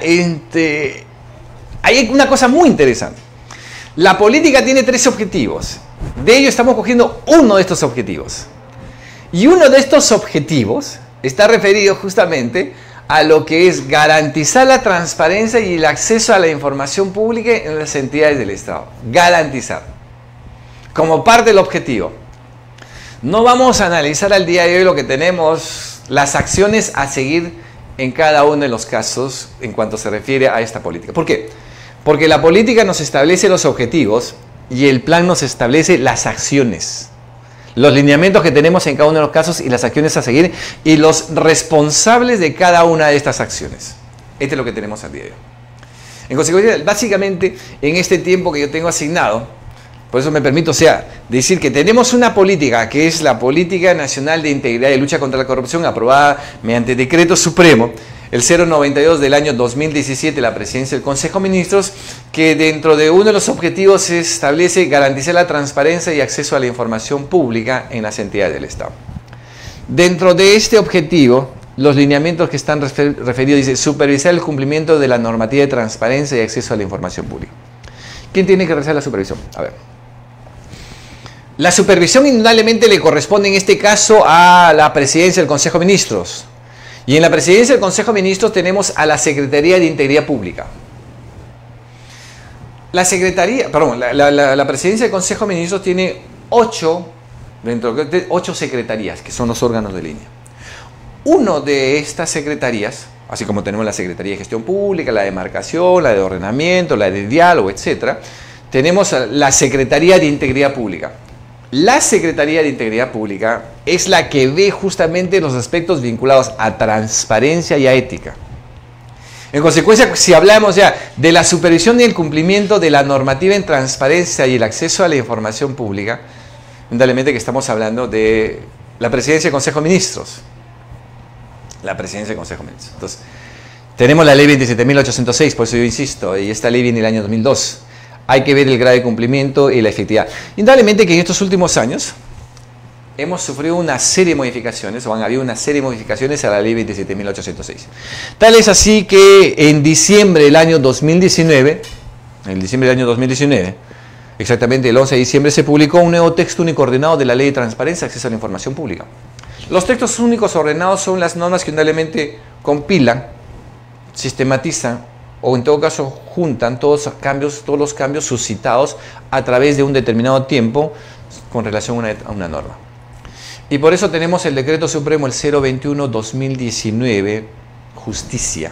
hay una cosa muy interesante. La política tiene 3 objetivos. De ello estamos cogiendo uno de estos objetivos. Y uno de estos objetivos está referido justamente a lo que es garantizar la transparencia y el acceso a la información pública en las entidades del Estado. Garantizar. Como parte del objetivo. No vamos a analizar al día de hoy lo que tenemos, las acciones a seguir en cada uno de los casos en cuanto se refiere a esta política. ¿Por qué? Porque la política nos establece los objetivos y el plan nos establece las acciones. Los lineamientos que tenemos en cada uno de los casos y las acciones a seguir y los responsables de cada una de estas acciones. Este es lo que tenemos al día de hoy. En consecuencia, básicamente, en este tiempo que yo tengo asignado, por eso me permito, o sea, decir que tenemos una política que es la Política Nacional de Integridad y Lucha contra la Corrupción aprobada mediante Decreto Supremo, el 092 del año 2017, la Presidencia del Consejo de Ministros, que dentro de uno de los objetivos se establece garantizar la transparencia y acceso a la información pública en las entidades del Estado. Dentro de este objetivo, los lineamientos que están referidos dice supervisar el cumplimiento de la normativa de transparencia y acceso a la información pública. ¿Quién tiene que realizar la supervisión? A ver. La supervisión indudablemente le corresponde en este caso a la Presidencia del Consejo de Ministros. Y en la Presidencia del Consejo de Ministros tenemos a la Secretaría de Integridad Pública. La Presidencia del Consejo de Ministros tiene 8 secretarías, que son los órganos de línea. Uno de estas secretarías, así como tenemos la Secretaría de Gestión Pública, la de Demarcación, la de Ordenamiento, la de Diálogo, etc., tenemos la Secretaría de Integridad Pública. La Secretaría de Integridad Pública es la que ve justamente los aspectos vinculados a transparencia y a ética. En consecuencia, si hablamos ya de la supervisión y el cumplimiento de la normativa en transparencia y el acceso a la información pública, indudablemente que estamos hablando de la Presidencia del Consejo de Ministros. La Presidencia del Consejo de Ministros. Entonces, tenemos la Ley 27.806, por eso yo insisto, y esta ley viene del año 2002. Hay que ver el grado de cumplimiento y la efectividad. Indudablemente que en estos últimos años hemos sufrido una serie de modificaciones, o han habido una serie de modificaciones a la ley 27.806. Tal es así que en diciembre del año 2019, exactamente el 11 de diciembre, se publicó un nuevo texto único ordenado de la Ley de Transparencia y Acceso a la Información Pública. Los textos únicos ordenados son las normas que indudablemente compilan, sistematizan o en todo caso juntan todos los cambios suscitados a través de un determinado tiempo con relación a una norma. Y por eso tenemos el Decreto Supremo el 021-2019, Justicia.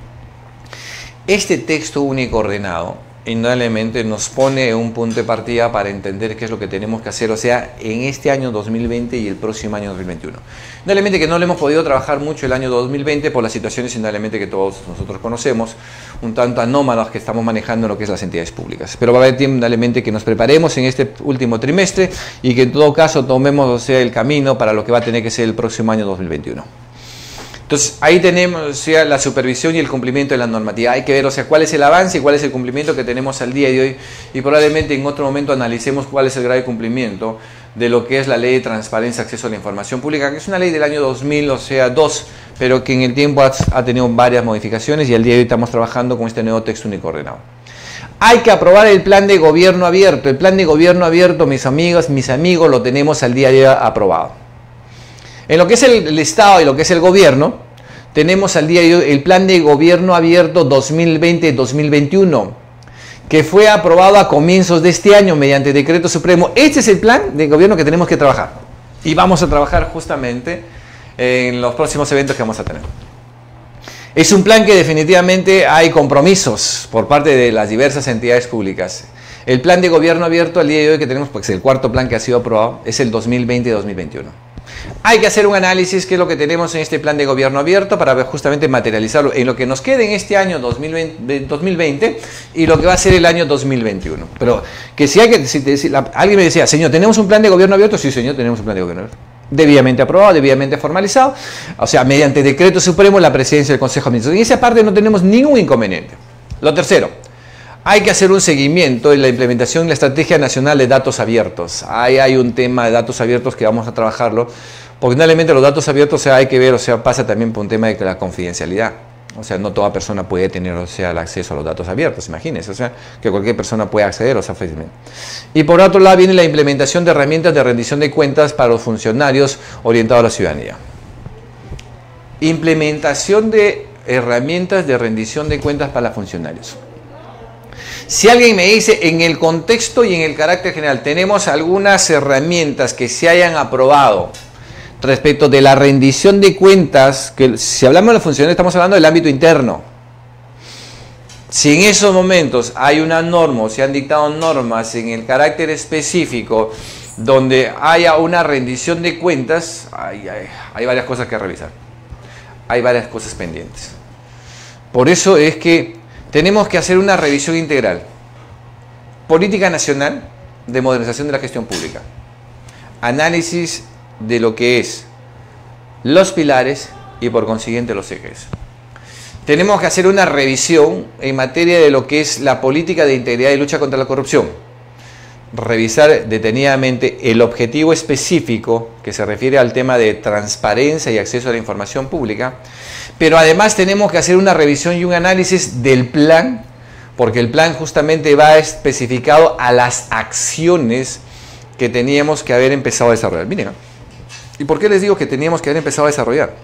Este texto único ordenado indudablemente nos pone un punto de partida para entender qué es lo que tenemos que hacer, o sea, en este año 2020 y el próximo año 2021. Indudablemente que no lo hemos podido trabajar mucho el año 2020 por las situaciones indudablemente que todos nosotros conocemos, un tanto anómalas que estamos manejando en lo que es las entidades públicas. Pero va a haber tiempo indudablemente que nos preparemos en este último trimestre y que en todo caso tomemos, o sea, el camino para lo que va a tener que ser el próximo año 2021. Entonces, ahí tenemos, o sea, la supervisión y el cumplimiento de la normativa. Hay que ver, o sea, cuál es el avance y cuál es el cumplimiento que tenemos al día de hoy, y probablemente en otro momento analicemos cuál es el grado de cumplimiento de lo que es la Ley de Transparencia y Acceso a la Información Pública, que es una ley del año 2000, o sea, 2, pero que en el tiempo ha tenido varias modificaciones y al día de hoy estamos trabajando con este nuevo texto único ordenado. Hay que aprobar el plan de gobierno abierto. El plan de gobierno abierto, mis amigos, lo tenemos al día de hoy aprobado. En lo que es el Estado y lo que es el gobierno, tenemos al día de hoy el plan de gobierno abierto 2020-2021, que fue aprobado a comienzos de este año mediante decreto supremo. Este es el plan de gobierno que tenemos que trabajar. Y vamos a trabajar justamente en los próximos eventos que vamos a tener. Es un plan que definitivamente hay compromisos por parte de las diversas entidades públicas. El plan de gobierno abierto al día de hoy que tenemos, pues el cuarto plan que ha sido aprobado, es el 2020-2021. Hay que hacer un análisis qué es lo que tenemos en este plan de gobierno abierto para justamente materializarlo en lo que nos quede en este año 2020 y lo que va a ser el año 2021. Pero que si hay que, alguien me decía, señor, ¿tenemos un plan de gobierno abierto? Sí, señor, tenemos un plan de gobierno abierto. Debidamente aprobado, debidamente formalizado, o sea, mediante decreto supremo la presidencia del Consejo de Administración. En esa parte no tenemos ningún inconveniente. Lo tercero, hay que hacer un seguimiento en la implementación de la Estrategia Nacional de Datos Abiertos. Ahí hay un tema de datos abiertos que vamos a trabajarlo, porque finalmente los datos abiertos, o sea, hay que ver, o sea, pasa también por un tema de la confidencialidad. O sea, no toda persona puede tener, o sea, el acceso a los datos abiertos, imagínense, o sea, que cualquier persona puede acceder, o sea, fácilmente. Y por otro lado viene la implementación de herramientas de rendición de cuentas para los funcionarios orientados a la ciudadanía. Implementación de herramientas de rendición de cuentas para los funcionarios. Si alguien me dice, en el contexto y en el carácter general, tenemos algunas herramientas que se hayan aprobado respecto de la rendición de cuentas, que si hablamos de los funcionarios estamos hablando del ámbito interno. Si en esos momentos hay una norma o se han dictado normas en el carácter específico donde haya una rendición de cuentas, hay varias cosas que revisar. Hay varias cosas pendientes. Por eso es que tenemos que hacer una revisión integral. Política nacional de modernización de la gestión pública. Análisis de lo que es los pilares y por consiguiente los ejes. Tenemos que hacer una revisión en materia de lo que es la política de integridad y lucha contra la corrupción. Revisar detenidamente el objetivo específico que se refiere al tema de transparencia y acceso a la información pública, pero además tenemos que hacer una revisión y un análisis del plan, porque el plan justamente va especificado a las acciones que teníamos que haber empezado a desarrollar. Miren, ¿y por qué les digo que teníamos que haber empezado a desarrollar?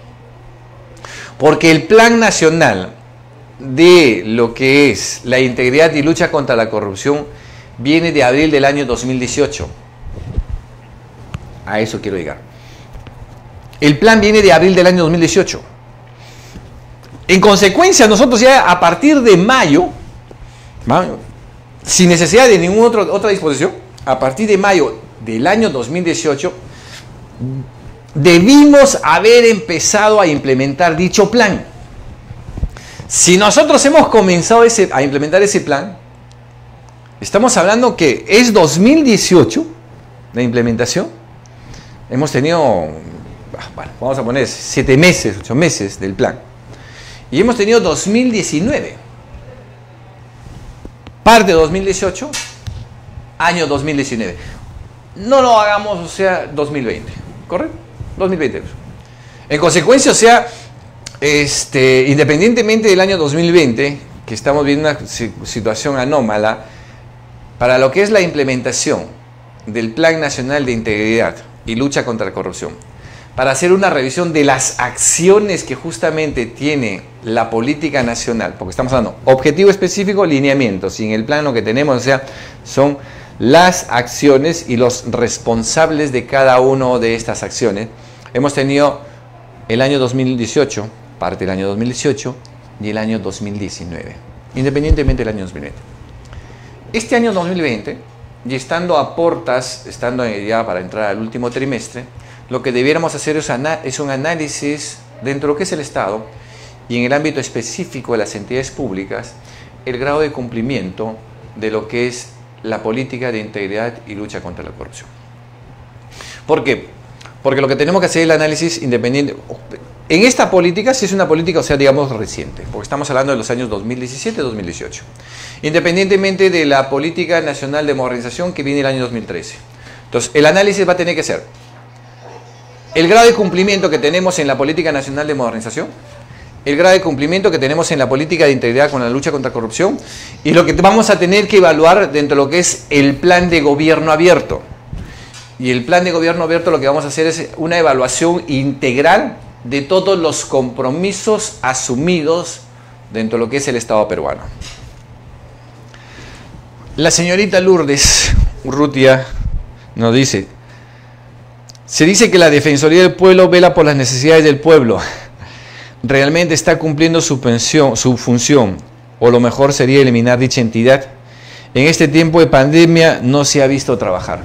Porque el Plan Nacional de lo que es la integridad y lucha contra la corrupción viene de abril del año 2018. A eso quiero llegar. El plan viene de abril del año 2018. En consecuencia, nosotros ya a partir de mayo, sin necesidad de ninguna otra disposición, a partir de mayo del año 2018, debimos haber empezado a implementar dicho plan. Si nosotros hemos comenzado a implementar ese plan, estamos hablando que es 2018 la implementación. Hemos tenido, bueno, vamos a poner 7 meses, 8 meses del plan. Y hemos tenido 2019. Parte de 2018, año 2019. No lo hagamos, o sea, 2020. ¿Correcto? 2020. En consecuencia, o sea, independientemente del año 2020, que estamos viendo una situación anómala, para lo que es la implementación del Plan Nacional de Integridad y Lucha contra la Corrupción, para hacer una revisión de las acciones que justamente tiene la política nacional, porque estamos hablando objetivo específico, lineamientos, y en el plan lo que tenemos, o sea, son las acciones y los responsables de cada una de estas acciones. Hemos tenido el año 2018, parte del año 2018 y el año 2019, independientemente del año 2020. Este año 2020, y estando a portas, estando ya para entrar al último trimestre, lo que debiéramos hacer es un análisis dentro de lo que es el Estado y en el ámbito específico de las entidades públicas, el grado de cumplimiento de lo que es la política de integridad y lucha contra la corrupción. ¿Por qué? Porque lo que tenemos que hacer es el análisis independiente. En esta política, si es una política, o sea, digamos, reciente, porque estamos hablando de los años 2017-2018, independientemente de la política nacional de modernización que viene el año 2013. Entonces, el análisis va a tener que ser el grado de cumplimiento que tenemos en la política nacional de modernización, el grado de cumplimiento que tenemos en la política de integridad con la lucha contra la corrupción, y lo que vamos a tener que evaluar dentro de lo que es el plan de gobierno abierto. Y el plan de gobierno abierto lo que vamos a hacer es una evaluación integral de todos los compromisos asumidos dentro de lo que es el Estado peruano. La señorita Lourdes Urrutia nos dice: se dice que la Defensoría del Pueblo vela por las necesidades del pueblo. ¿Realmente está cumpliendo su función? O lo mejor sería eliminar dicha entidad. En este tiempo de pandemia no se ha visto trabajar.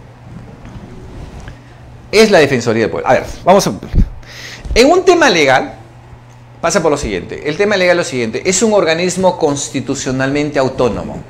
Es la Defensoría del Pueblo. A ver, vamos a... En un tema legal, pasa por lo siguiente. El tema legal es lo siguiente. Es un organismo constitucionalmente autónomo.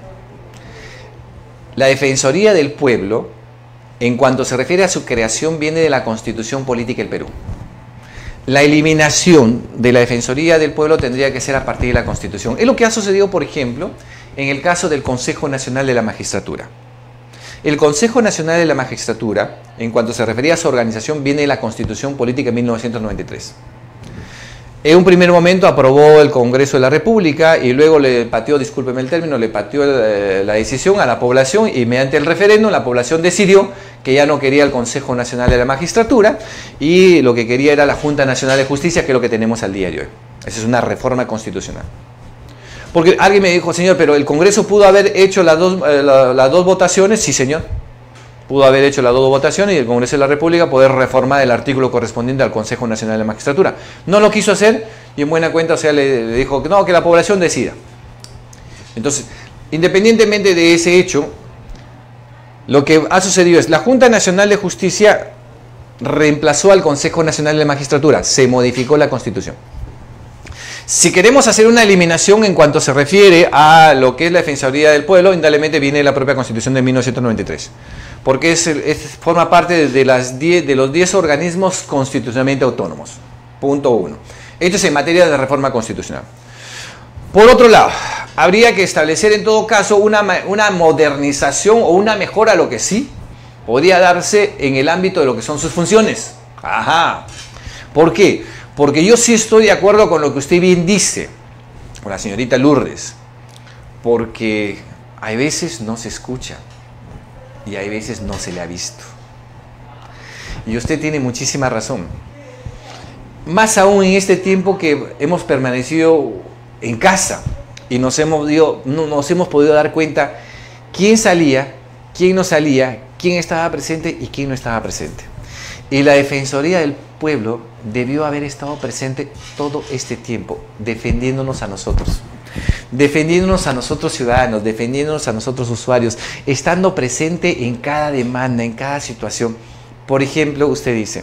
La Defensoría del Pueblo, en cuanto se refiere a su creación, viene de la Constitución Política del Perú. La eliminación de la Defensoría del Pueblo tendría que ser a partir de la Constitución. Es lo que ha sucedido, por ejemplo, en el caso del Consejo Nacional de la Magistratura. El Consejo Nacional de la Magistratura, en cuanto se refería a su organización, viene de la Constitución Política de 1993. En un primer momento aprobó el Congreso de la República y luego le pateó, discúlpeme el término, le pateó la decisión a la población, y mediante el referéndum la población decidió que ya no quería el Consejo Nacional de la Magistratura y lo que quería era la Junta Nacional de Justicia, que es lo que tenemos al día de hoy. Esa es una reforma constitucional. Porque alguien me dijo: señor, pero el Congreso pudo haber hecho las dos votaciones. Sí, señor. Pudo haber hecho las dos votaciones y el Congreso de la República poder reformar el artículo correspondiente al Consejo Nacional de la Magistratura. No lo quiso hacer y en buena cuenta, o sea, le dijo que no, que la población decida. Entonces, independientemente de ese hecho, lo que ha sucedido es la Junta Nacional de Justicia reemplazó al Consejo Nacional de la Magistratura, se modificó la Constitución. Si queremos hacer una eliminación en cuanto se refiere a lo que es la Defensoría del Pueblo, indudablemente viene la propia Constitución de 1993, porque forma parte de los 10 organismos constitucionalmente autónomos. Punto 1. Esto es en materia de reforma constitucional. Por otro lado, habría que establecer en todo caso una modernización o una mejora, lo que sí podría darse en el ámbito de lo que son sus funciones. Ajá. ¿Por qué? Porque yo sí estoy de acuerdo con lo que usted bien dice, con la señorita Lourdes, porque hay veces no se escucha y hay veces no se le ha visto. Y usted tiene muchísima razón. Más aún en este tiempo que hemos permanecido en casa y nos hemos podido dar cuenta quién salía, quién no salía, quién estaba presente y quién no estaba presente. Y la Defensoría del Pueblo debió haber estado presente todo este tiempo, defendiéndonos a nosotros ciudadanos, defendiéndonos a nosotros usuarios, estando presente en cada demanda, en cada situación. Por ejemplo, usted dice,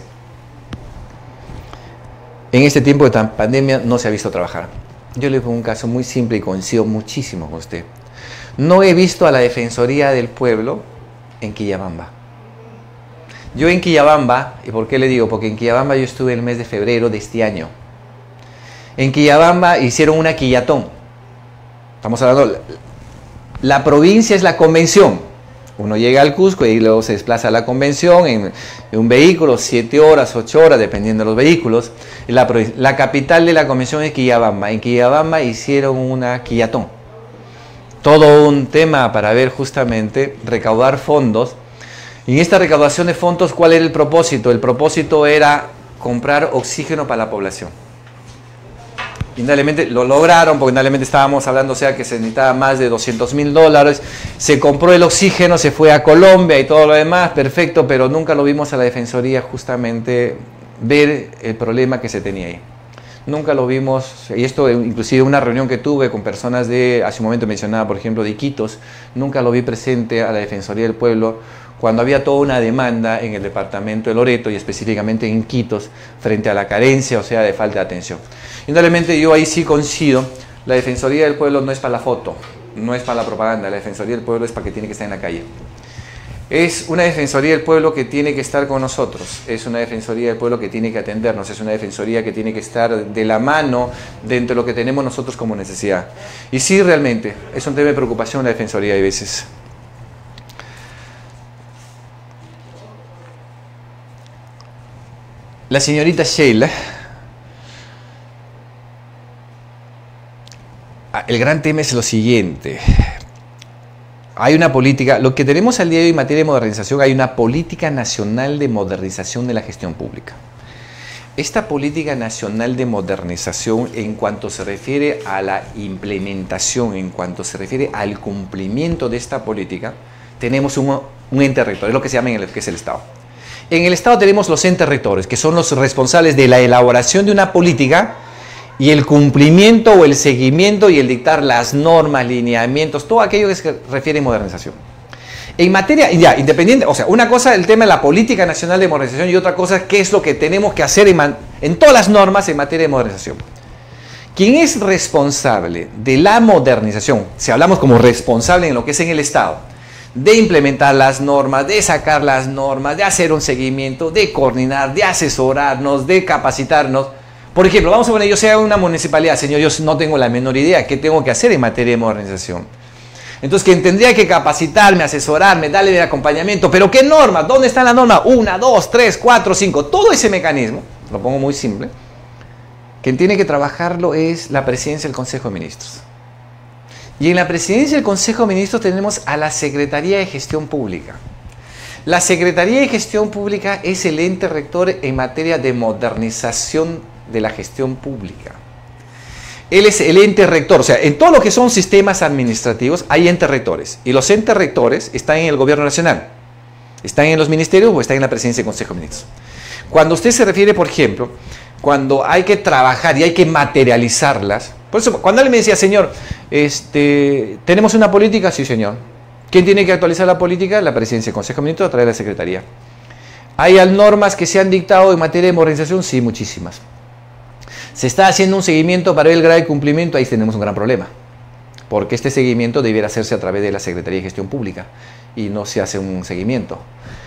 en este tiempo de pandemia no se ha visto trabajar. Yo le pongo un caso muy simple y coincido muchísimo con usted. No he visto a la Defensoría del Pueblo en Quillabamba. Yo en Quillabamba, ¿y por qué le digo? Porque en Quillabamba yo estuve el mes de febrero de este año. En Quillabamba hicieron una quillatón. Estamos hablando, la provincia es la convención. Uno llega al Cusco y luego se desplaza a la convención en un vehículo, 7 horas, 8 horas, dependiendo de los vehículos. La capital de la convención es Quillabamba. En Quillabamba hicieron una quillatón. todo un tema para ver justamente recaudar fondos. Y en esta recaudación de fondos, ¿cuál era el propósito? El propósito era comprar oxígeno para la población. Indudablemente lo lograron, porque indudablemente estábamos hablando, o sea, que se necesitaba más de $200.000. Se compró el oxígeno, se fue a Colombia y todo lo demás, perfecto, pero nunca lo vimos a la Defensoría justamente ver el problema que se tenía ahí. Nunca lo vimos, y esto inclusive una reunión que tuve con personas de, hace un momento mencionaba, por ejemplo, de Iquitos, nunca lo vi presente a la Defensoría del Pueblo, cuando había toda una demanda en el departamento de Loreto y específicamente en Iquitos frente a la carencia, o sea, de falta de atención. Indudablemente yo ahí sí coincido, la Defensoría del Pueblo no es para la foto, no es para la propaganda, la Defensoría del Pueblo es para que tiene que estar en la calle. Es una Defensoría del Pueblo que tiene que estar con nosotros, es una Defensoría del Pueblo que tiene que atendernos, es una Defensoría que tiene que estar de la mano dentro de lo que tenemos nosotros como necesidad. Y sí, realmente, es un tema de preocupación la Defensoría hay veces. La señorita Sheila, el gran tema es lo siguiente. Hay una política, lo que tenemos al día de hoy en materia de modernización, hay una política nacional de modernización de la gestión pública. Esta política nacional de modernización, en cuanto se refiere a la implementación, en cuanto se refiere al cumplimiento de esta política, tenemos un ente rector, es lo que se llama en el que es el Estado. En el Estado tenemos los entes rectores, que son los responsables de la elaboración de una política y el cumplimiento o el seguimiento y el dictar las normas, lineamientos, todo aquello que se refiere a modernización. En materia, ya, independiente, o sea, una cosa el tema de la política nacional de modernización y otra cosa qué es lo que tenemos que hacer en todas las normas en materia de modernización. Quien es responsable de la modernización, si hablamos como responsable en lo que es en el Estado, de implementar las normas, de sacar las normas, de hacer un seguimiento, de coordinar, de asesorarnos, de capacitarnos. Por ejemplo, vamos a poner, yo sea una municipalidad, señor, yo no tengo la menor idea qué tengo que hacer en materia de modernización. Entonces, quien tendría que capacitarme, asesorarme, darle de acompañamiento, pero ¿qué normas? ¿Dónde están las normas? 1, 2, 3, 4, 5, todo ese mecanismo, lo pongo muy simple, quien tiene que trabajarlo es la presidencia del Consejo de Ministros. Y en la presidencia del Consejo de Ministros tenemos a la Secretaría de Gestión Pública. La Secretaría de Gestión Pública es el ente rector en materia de modernización de la gestión pública. Él es el ente rector, o sea, en todo lo que son sistemas administrativos hay entes rectores. Y los entes rectores están en el Gobierno Nacional, están en los ministerios o están en la presidencia del Consejo de Ministros. Cuando usted se refiere, por ejemplo, cuando hay que trabajar y hay que materializarlas, por eso cuando él me decía, señor, ¿tenemos una política? Sí, señor. ¿Quién tiene que actualizar la política? La presidencia del Consejo de Ministros a través de la Secretaría. ¿Hay normas que se han dictado en materia de modernización? Sí, muchísimas. ¿Se está haciendo un seguimiento para ver el grado de cumplimiento? Ahí tenemos un gran problema. Porque este seguimiento debiera hacerse a través de la Secretaría de Gestión Pública y no se hace un seguimiento.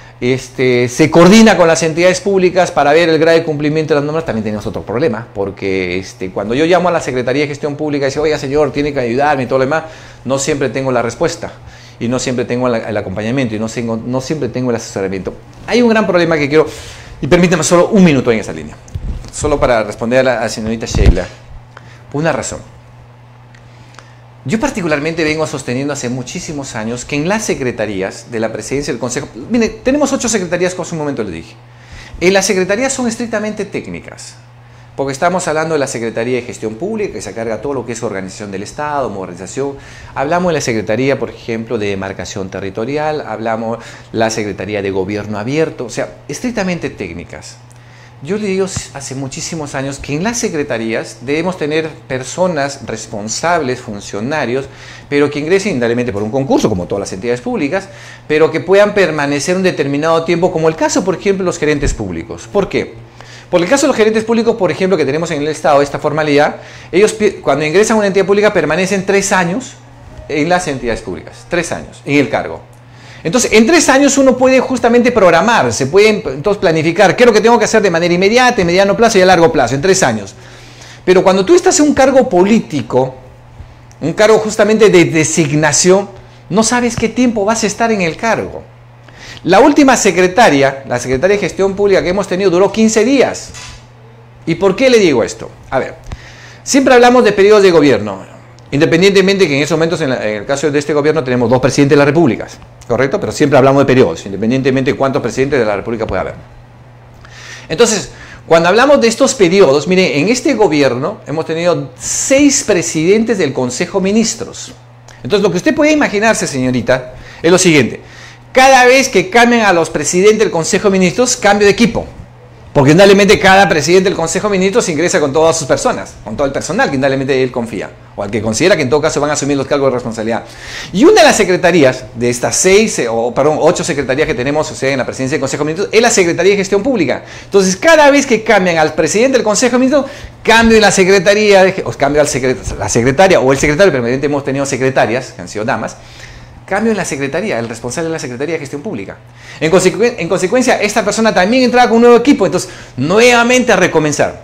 Se coordina con las entidades públicas para ver el grado de cumplimiento de las normas. También tenemos otro problema, porque cuando yo llamo a la Secretaría de Gestión Pública y dice, oiga señor, tiene que ayudarme y todo lo demás, no siempre tengo la respuesta y no siempre tengo el acompañamiento y no siempre tengo el asesoramiento. Hay un gran problema que quiero, y permítame solo un minuto en esa línea, solo para responder a la señorita Sheila, por una razón. Yo particularmente vengo sosteniendo hace muchísimos años que en las secretarías de la presidencia del Consejo, mire, tenemos 8 secretarías, como hace un momento les dije. En las secretarías son estrictamente técnicas, porque estamos hablando de la Secretaría de Gestión Pública, que se carga todo lo que es organización del Estado, modernización. Hablamos de la Secretaría, por ejemplo, de Demarcación Territorial, hablamos de la Secretaría de Gobierno Abierto, o sea, estrictamente técnicas. Yo le digo hace muchísimos años que en las secretarías debemos tener personas responsables, funcionarios, pero que ingresen indudablemente por un concurso, como todas las entidades públicas, pero que puedan permanecer un determinado tiempo, como el caso, por ejemplo, de los gerentes públicos. ¿Por qué? Por el caso de los gerentes públicos, por ejemplo, que tenemos en el Estado, esta formalidad, ellos cuando ingresan a una entidad pública permanecen 3 años en las entidades públicas, 3 años en el cargo. Entonces, en 3 años uno puede justamente programar, se puede entonces planificar qué es lo que tengo que hacer de manera inmediata, en mediano plazo y a largo plazo, en 3 años. Pero cuando tú estás en un cargo político, un cargo justamente de designación, no sabes qué tiempo vas a estar en el cargo. La última secretaria, la secretaria de Gestión Pública que hemos tenido, duró 15 días. ¿Y por qué le digo esto? A ver, siempre hablamos de periodos de gobierno. Independientemente que en esos momentos, en el caso de este gobierno, tenemos 2 presidentes de la República, ¿correcto? Pero siempre hablamos de periodos, independientemente de cuántos presidentes de la República puede haber. Entonces, cuando hablamos de estos periodos, miren, en este gobierno hemos tenido 6 presidentes del Consejo de Ministros. Entonces, lo que usted puede imaginarse, señorita, es lo siguiente. Cada vez que cambian a los presidentes del Consejo de Ministros, cambio de equipo. Porque indudablemente cada presidente del Consejo de Ministros ingresa con todas sus personas, con todo el personal que indudablemente él confía, o al que considera que en todo caso van a asumir los cargos de responsabilidad. Y una de las secretarías, de estas 8 secretarías que tenemos, o sea, en la presidencia del Consejo de Ministros, es la Secretaría de Gestión Pública. Entonces, cada vez que cambian al presidente del Consejo de Ministros, cambio en la secretaría, o cambio la secretaria o el secretario, pero evidentemente hemos tenido secretarias, que han sido damas, cambio en la secretaría, el responsable de la Secretaría de Gestión Pública. En consecuencia, esta persona también entraba con un nuevo equipo, entonces, nuevamente a recomenzar.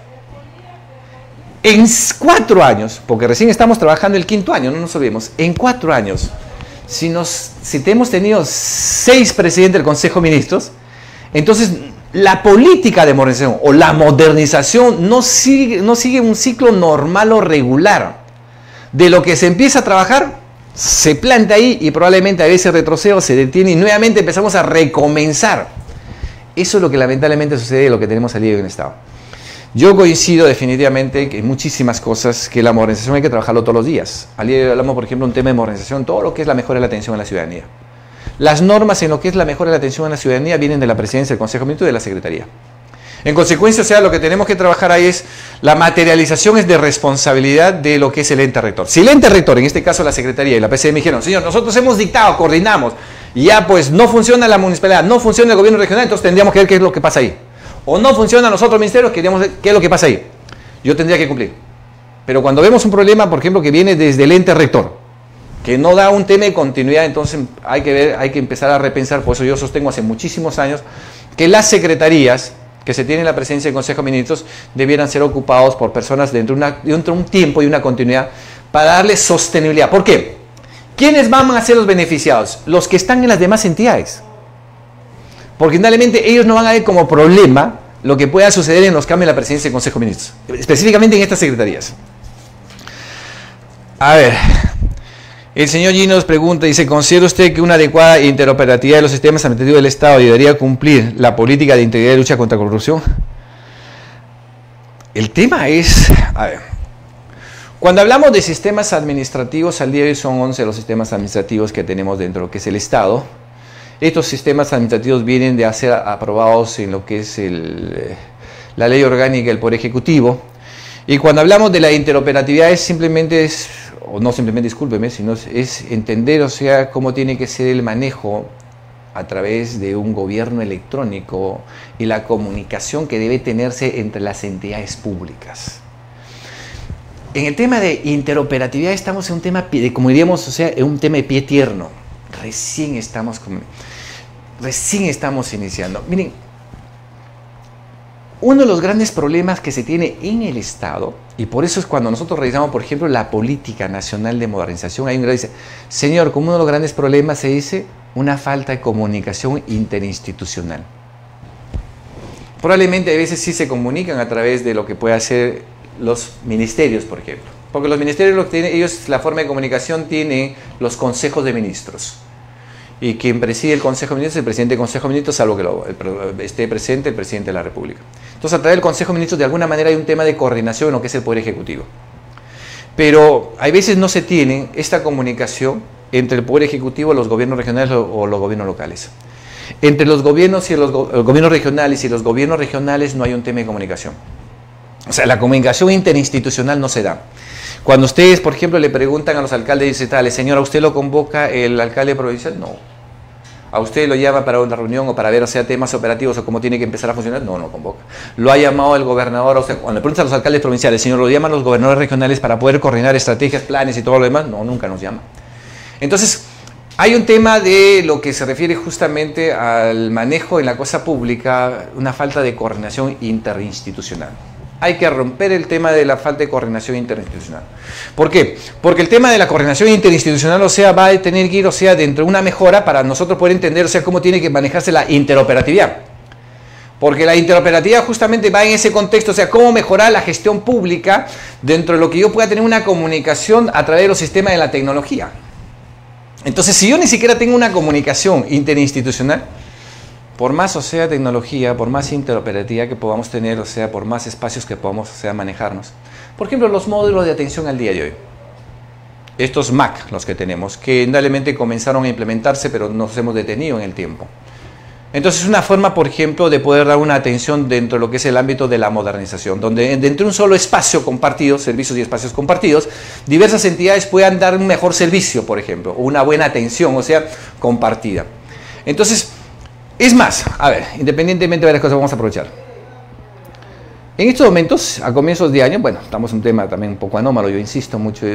En 4 años, porque recién estamos trabajando el 5º año, no nos olvidemos, en 4 años, si hemos tenido 6 presidentes del Consejo de Ministros, entonces la política de modernización o la modernización no sigue un ciclo normal o regular. De lo que se empieza a trabajar, se planta ahí y probablemente a veces retrocedo, se detiene y nuevamente empezamos a recomenzar. Eso es lo que lamentablemente sucede y lo que tenemos al día de hoy en el Estado. Yo coincido definitivamente que en muchísimas cosas que la modernización hay que trabajarlo todos los días. Al día de hoy hablamos, por ejemplo, un tema de modernización, todo lo que es la mejora de la atención a la ciudadanía. Las normas en lo que es la mejora de la atención a la ciudadanía vienen de la presidencia del Consejo de Ministros y de la Secretaría. En consecuencia, o sea, lo que tenemos que trabajar ahí es la materialización es de responsabilidad de lo que es el ente rector. Si el ente rector, en este caso la Secretaría y la PCM dijeron, señor, nosotros hemos dictado, coordinamos, y ya pues no funciona la municipalidad, no funciona el gobierno regional, entonces tendríamos que ver qué es lo que pasa ahí. O no funcionan los otros ministerios, queríamos ver qué es lo que pasa ahí. Yo tendría que cumplir. Pero cuando vemos un problema, por ejemplo, que viene desde el ente rector, que no da un tema de continuidad, entonces hay que empezar a repensar. Por eso yo sostengo hace muchísimos años que las secretarías que se tienen en la presidencia del Consejo de Ministros debieran ser ocupados por personas dentro de un tiempo y una continuidad para darles sostenibilidad. ¿Por qué? ¿Quiénes van a ser los beneficiados? Los que están en las demás entidades. Porque indudablemente ellos no van a ver como problema lo que pueda suceder en los cambios de la presidencia del Consejo de Ministros, específicamente en estas secretarías. A ver, el señor Gino nos pregunta, dice, ¿considera usted que una adecuada interoperatividad de los sistemas administrativos del Estado ayudaría a cumplir la política de integridad y lucha contra la corrupción? El tema es, a ver, cuando hablamos de sistemas administrativos, al día de hoy son 11 los sistemas administrativos que tenemos dentro de lo que es el Estado. Estos sistemas administrativos vienen de ser aprobados en lo que es la ley orgánica del Poder Ejecutivo. Y cuando hablamos de la interoperatividad discúlpeme, sino es entender, o sea, cómo tiene que ser el manejo a través de un gobierno electrónico y la comunicación que debe tenerse entre las entidades públicas. En el tema de interoperatividad estamos en un tema, como diríamos, o sea, en un tema de pie tierno. Recién estamos iniciando. Miren, uno de los grandes problemas que se tiene en el Estado, y por eso es cuando nosotros revisamos, por ejemplo, la política nacional de modernización, hay un gran dice, señor, como uno de los grandes problemas se dice una falta de comunicación interinstitucional. Probablemente a veces sí se comunican a través de lo que puede hacer los ministerios, por ejemplo. Porque los ministerios, la forma de comunicación tiene los consejos de ministros. Y quien preside el Consejo de Ministros es el presidente del Consejo de Ministros, salvo que esté presente el presidente de la República. Entonces, a través del Consejo de Ministros, de alguna manera hay un tema de coordinación en lo que es el Poder Ejecutivo. Pero a veces no se tiene esta comunicación entre el Poder Ejecutivo, los gobiernos regionales o los gobiernos locales. Entre los gobiernos y los gobiernos regionales y los gobiernos regionales no hay un tema de comunicación. O sea, la comunicación interinstitucional no se da. Cuando ustedes, por ejemplo, le preguntan a los alcaldes, dice, tal, señor, ¿a usted lo convoca el alcalde provincial? No. ¿A usted lo llama para una reunión o para ver, o sea, temas operativos o cómo tiene que empezar a funcionar? No, no convoca. ¿Lo ha llamado el gobernador? O sea, cuando le preguntan a los alcaldes provinciales, señor, ¿lo llaman los gobernadores regionales para poder coordinar estrategias, planes y todo lo demás? No, nunca nos llama. Entonces, hay un tema de lo que se refiere justamente al manejo en la cosa pública, una falta de coordinación interinstitucional. Hay que romper el tema de la falta de coordinación interinstitucional. ¿Por qué? Porque el tema de la coordinación interinstitucional, o sea, va a tener que ir, o sea, dentro de una mejora para nosotros poder entender, o sea, cómo tiene que manejarse la interoperatividad. Porque la interoperatividad justamente va en ese contexto, o sea, cómo mejorar la gestión pública dentro de lo que yo pueda tener una comunicación a través de los sistemas de la tecnología. Entonces, si yo ni siquiera tengo una comunicación interinstitucional, por más, o sea, tecnología, por más interoperatividad que podamos tener, o sea, por más espacios que podamos, o sea, manejarnos. Por ejemplo, los módulos de atención al día de hoy. Estos MAC, los que tenemos, que indudablemente comenzaron a implementarse, pero nos hemos detenido en el tiempo. Entonces es una forma, por ejemplo, de poder dar una atención dentro de lo que es el ámbito de la modernización, donde dentro de un solo espacio compartido, servicios y espacios compartidos, diversas entidades puedan dar un mejor servicio, por ejemplo, o una buena atención, o sea, compartida. Entonces, es más, a ver, independientemente de varias cosas, vamos a aprovechar. En estos momentos, a comienzos de año, bueno, estamos en un tema también un poco anómalo, yo insisto mucho,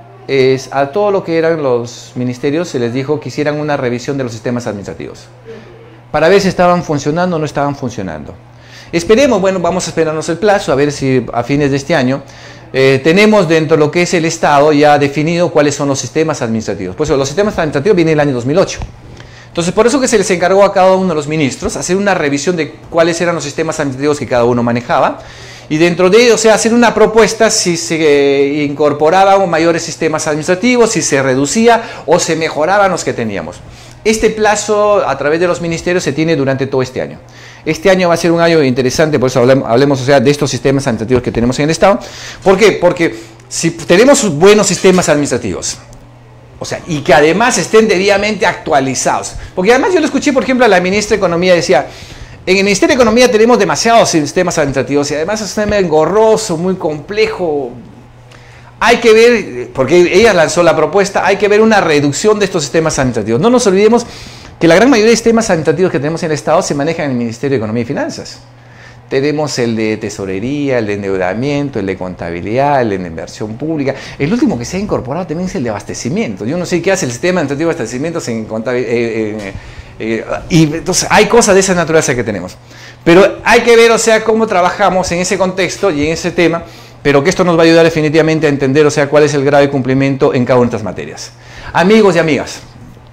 es a todo lo que eran los ministerios se les dijo que hicieran una revisión de los sistemas administrativos, para ver si estaban funcionando o no estaban funcionando. Esperemos, bueno, vamos a esperarnos el plazo, a ver si a fines de este año tenemos dentro de lo que es el Estado ya definido cuáles son los sistemas administrativos. Pues los sistemas administrativos vienen el año 2008. Entonces, por eso que se les encargó a cada uno de los ministros hacer una revisión de cuáles eran los sistemas administrativos que cada uno manejaba y dentro de ello, o sea, hacer una propuesta si se incorporaban mayores sistemas administrativos, si se reducía o se mejoraban los que teníamos. Este plazo a través de los ministerios se tiene durante todo este año. Este año va a ser un año interesante, por eso hablemos o sea, de estos sistemas administrativos que tenemos en el Estado. ¿Por qué? Porque si tenemos buenos sistemas administrativos, o sea, y que además estén debidamente actualizados. Porque además yo le escuché, por ejemplo, a la ministra de Economía, decía, en el Ministerio de Economía tenemos demasiados sistemas administrativos y además es un sistema engorroso, muy complejo. Hay que ver, porque ella lanzó la propuesta, hay que ver una reducción de estos sistemas administrativos. No nos olvidemos que la gran mayoría de sistemas administrativos que tenemos en el Estado se manejan en el Ministerio de Economía y Finanzas. Tenemos el de tesorería, el de endeudamiento, el de contabilidad, el de inversión pública. El último que se ha incorporado también es el de abastecimiento. Yo no sé qué hace el sistema administrativo de abastecimientos en contabilidad. Y entonces hay cosas de esa naturaleza que tenemos. Pero hay que ver, o sea, cómo trabajamos en ese contexto y en ese tema, pero que esto nos va a ayudar definitivamente a entender, o sea, cuál es el grado de cumplimiento en cada una de estas materias. Amigos y amigas,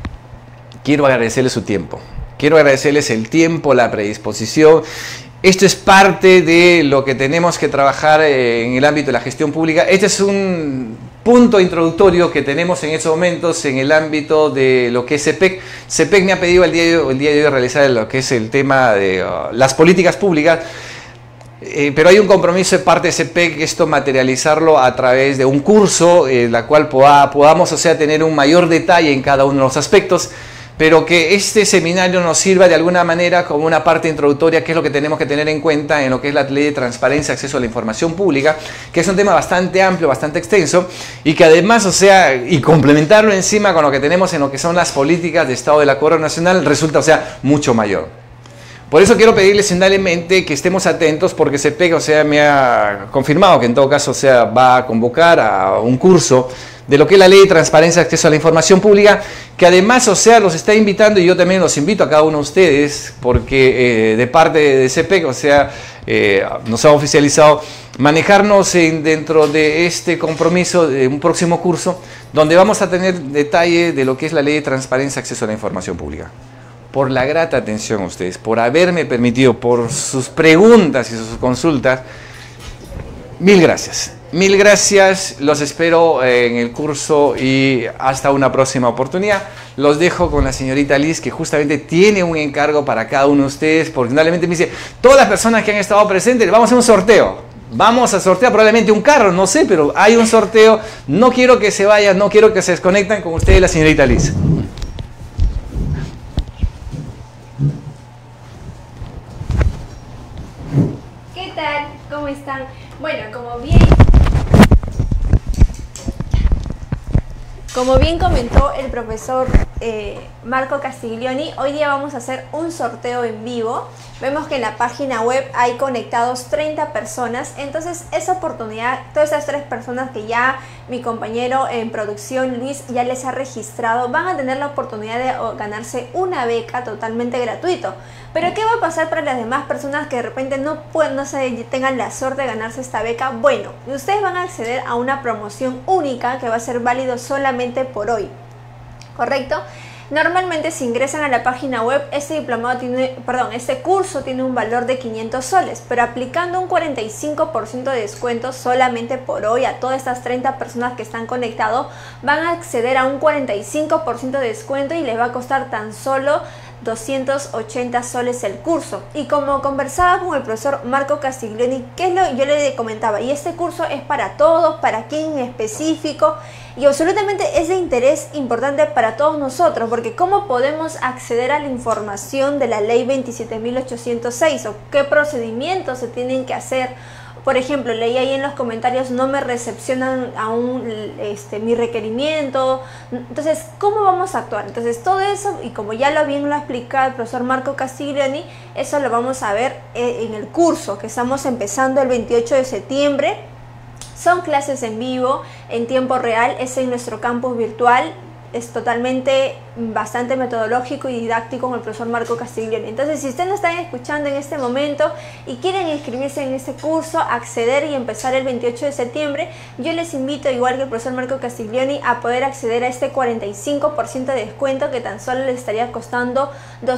quiero agradecerles su tiempo. Quiero agradecerles el tiempo, la predisposición. Esto es parte de lo que tenemos que trabajar en el ámbito de la gestión pública. Este es un punto introductorio que tenemos en estos momentos en el ámbito de lo que es CEPEC. CEPEC me ha pedido el día de hoy realizar lo que es el tema de las políticas públicas, pero hay un compromiso de parte de CEPEC, esto materializarlo a través de un curso, la cual podamos, o sea, tener un mayor detalle en cada uno de los aspectos, pero que este seminario nos sirva de alguna manera como una parte introductoria, que es lo que tenemos que tener en cuenta en lo que es la ley de transparencia, acceso a la información pública, que es un tema bastante amplio, bastante extenso, y que además, o sea, y complementarlo encima con lo que tenemos en lo que son las políticas de Estado del Acuerdo Nacional, resulta, o sea, mucho mayor. Por eso quiero pedirles indudablemente que estemos atentos, porque CEPEC, o sea, me ha confirmado que en todo caso, o sea, va a convocar a un curso de lo que es la ley de transparencia, acceso a la información pública, que además, o sea, los está invitando, y yo también los invito a cada uno de ustedes, porque de parte de CEPEC, o sea, nos ha oficializado manejarnos dentro de este compromiso de un próximo curso, donde vamos a tener detalle de lo que es la ley de transparencia, acceso a la información pública. Por la grata atención a ustedes, por haberme permitido, por sus preguntas y sus consultas, mil gracias. Mil gracias, los espero en el curso y hasta una próxima oportunidad. Los dejo con la señorita Liz, que justamente tiene un encargo para cada uno de ustedes, porque finalmente me dice, todas las personas que han estado presentes, vamos a hacer un sorteo. Vamos a sortear probablemente un carro, no sé, pero hay un sorteo. No quiero que se vayan, no quiero que se desconecten con ustedes, la señorita Liz. ¿Qué tal? ¿Cómo están? Bueno, como bien comentó el profesor Marco Castiglioni, hoy día vamos a hacer un sorteo en vivo. Vemos que en la página web hay conectados 30 personas, entonces esa oportunidad, todas esas 3 personas que ya mi compañero en producción Luis ya les ha registrado, van a tener la oportunidad de ganarse una beca totalmente gratuito. Pero ¿qué va a pasar para las demás personas que de repente no tengan la suerte de ganarse esta beca? Bueno, ustedes van a acceder a una promoción única que va a ser válido solamente por hoy, ¿correcto? Normalmente si ingresan a la página web, este curso tiene un valor de 500 soles, pero aplicando un 45% de descuento solamente por hoy a todas estas 30 personas que están conectados, van a acceder a un 45% de descuento y les va a costar tan solo 280 soles el curso. Y como conversaba con el profesor Marco Castiglioni, yo le comentaba, y este curso es para todos, para quién en específico, y absolutamente es de interés importante para todos nosotros, porque cómo podemos acceder a la información de la ley 27.806 o qué procedimientos se tienen que hacer. Por ejemplo, leí ahí en los comentarios, no me recepcionan aún mi requerimiento. Entonces, ¿cómo vamos a actuar? Entonces, todo eso, y como ya bien lo ha explicado el profesor Marco Castiglioni, eso lo vamos a ver en el curso que estamos empezando el 28 de septiembre. Son clases en vivo, en tiempo real, es en nuestro campus virtual. Es totalmente bastante metodológico y didáctico con el profesor Marco Castiglioni. Entonces, si ustedes nos están escuchando en este momento y quieren inscribirse en este curso, acceder y empezar el 28 de septiembre, yo les invito, igual que el profesor Marco Castiglioni, a poder acceder a este 45% de descuento que tan solo les estaría costando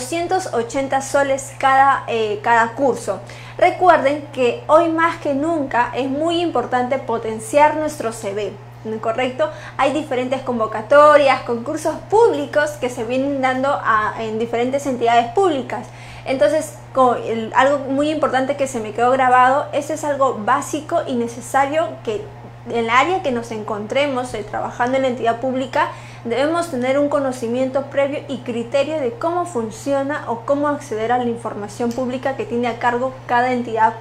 280 soles cada curso. Recuerden que hoy más que nunca es muy importante potenciar nuestro CV. ¿Correcto? Hay diferentes convocatorias, concursos públicos que se vienen dando en diferentes entidades públicas. Entonces, algo muy importante que se me quedó grabado, eso es algo básico y necesario que en el área que nos encontremos trabajando en la entidad pública, debemos tener un conocimiento previo y criterio de cómo funciona o cómo acceder a la información pública que tiene a cargo cada entidad.